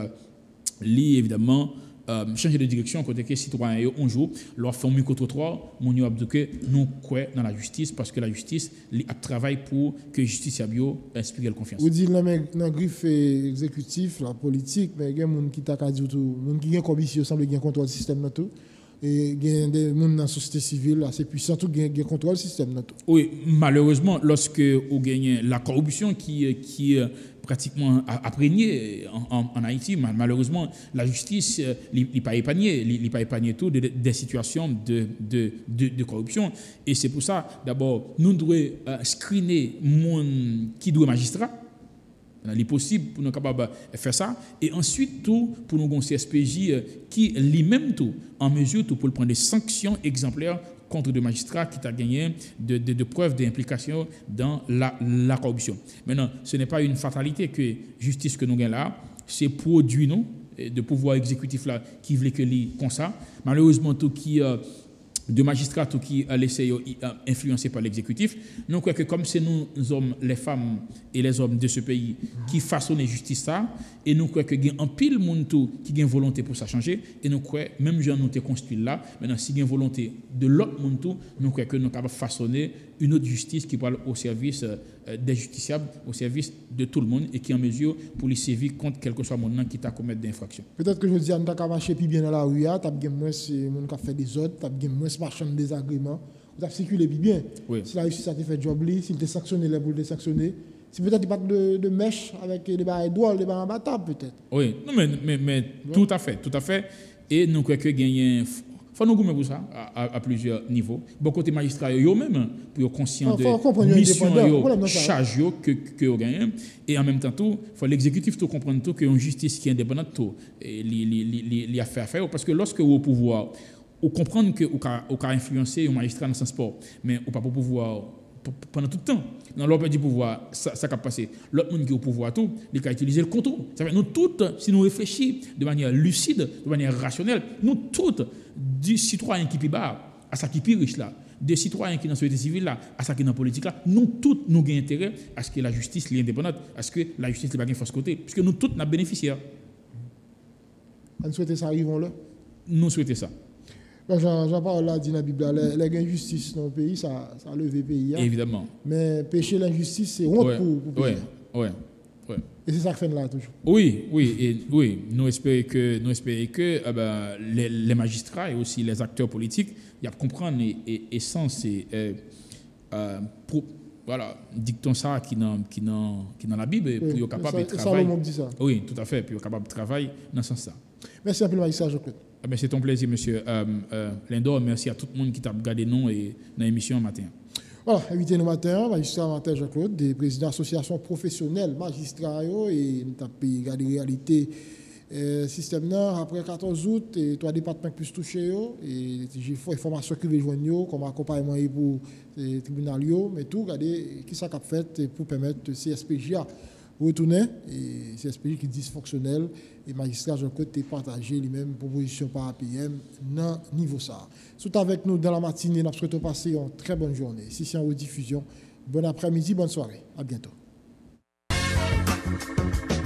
li, évidemment euh, changer de direction côté que citoyens un jour leur fait un micro-trottoir, mon yo abdouke nous croit dans la justice parce que la justice li a travaille pour que justice a bio inspire la confiance. Vous dites dans le griffe exécutif, la politique, mais il y a des gens qui t'a dit tout, monde qui gagne commission semble gagner contrôle du système là tout. Et il y a des gens dans la société civile assez puissants qui ont contrôle du système. Oui, malheureusement, lorsque vous gagnez la corruption qui, qui est pratiquement apprégnée en, en, en Haïti, malheureusement, la justice n'est pas épargnée, n'est pas épargnée tout des, des situations de, de, de, de corruption. Et c'est pour ça, d'abord, nous devons euh, screener mon qui doit magistrat. Il est possible pour nous capables de faire ça et ensuite tout pour nous un C S P J qui lui-même tout en mesure tout pour prendre des sanctions exemplaires contre des magistrats qui t'a gagné de, de, de preuves d'implication dans la, la corruption. Maintenant, ce n'est pas une fatalité que justice que nous gagnons là, c'est produit nous de pouvoir exécutif là qui voulait que lui comme ça. Malheureusement tout qui euh, de magistrats qui a laissé influencés par l'exécutif. Nous croyons que comme c'est nous hommes, les femmes et les hommes de ce pays qui façonnent la justice ça, et nous croyons que il y a un pile monde qui a une volonté pour ça changer, et nous croyons même gens nous te construit là, maintenant si il y a une volonté de l'autre monde tout, nous croyons que nous capables façonner une autre justice qui parle au service des justiciables, au service de tout le monde et qui est en mesure pour les servir contre quel que soit mon nom qui t'a commettre d'infraction. Peut-être que je dis, on t'a marché plus bien dans la rue, t'as bien moins mon qui fait des autres, t'as bien moins marchand de désagréments, t'as circulé plus bien. Oui. Si la justice a fait job li, s'il t'a sanctionné les pour le sanctionner, si peut-être il pas de, de mèche avec des barres droits, des barres imbattables peut-être. Oui, non mais mais, mais ouais. tout à fait, tout à fait et nous croyons que gagner faut nous gommer pour ça à, à, à plusieurs niveaux. Beaucoup de magistrats eux mêmes pour conscient de mission charge que que vous gagnez et en même temps tout faut l'exécutif tout comprendre tout que une justice qui est indépendante tout et li li li li a fait faire parce que lorsque vous au pouvoir ou comprendre que ou ka ou ka influencer un magistrat dans ce sport mais ou pas pour pouvoir pendant tout le temps. Dans l'ordre du pouvoir, ça, ça a passé. L'autre monde qui est au pouvoir, tout, il a utilisé le contrôle. Ça fait nous toutes, si nous réfléchissons de manière lucide, de manière rationnelle, nous toutes, du citoyen qui est bas à ça qui est riche là, des citoyens qui sont dans la société civile là, à ça qui est dans la politique là, nous toutes, nous avons intérêt à ce que la justice soit indépendante, à ce que la justice n'est pas de force côté, puisque nous toutes, nous sommes bénéficiaires. Nous souhaitons ça, arrivons là. Nous souhaitons ça. Jean-Paul l'a dit dans la Bible, l'injustice dans le pays, ça, ça a levé le pays. Hein. Évidemment. Mais pécher l'injustice, c'est honte ouais. pour, pour le pays. Oui, oui. Et c'est ça que fait là toujours. Oui, oui, et, oui. Nous espérons que, nous espérons que euh, ben, les, les magistrats et aussi les acteurs politiques, ils comprennent et, et, et sens et euh, euh, pour, voilà, dictons ça qui dans qui dans qui dans la Bible oui, pour être capable de travailler. Dit ça. Oui, tout à fait, pour être capable de travailler dans ce sens-là. Merci un peu, magistrat Jean-Claude. Ah ben c'est ton plaisir, monsieur euh, euh, Lindor. Merci à tout le monde qui t'a regardé nous et dans l'émission matin. Voilà, invité nous matin, magistrat Martin Jean-Claude, des présidents d'associations professionnelles, magistrats, et nous avons regardé la réalité euh, système là. Après quatorze août, et trois départements plus touchés, et j'ai fait information qui veut joindre, comme accompagnement pour les tribunaux, mais tout, regardez qui ça a fait pour permettre C S P J A retourner et c'est un pays qui est dysfonctionnel et magistrat Jean Côté partagé lui-même proposition par A P M dans niveau ça. Tout avec nous dans la matinée, nous souhaitons passer une très bonne journée. Si c'est en rediffusion, bon après-midi, bonne soirée. À bientôt.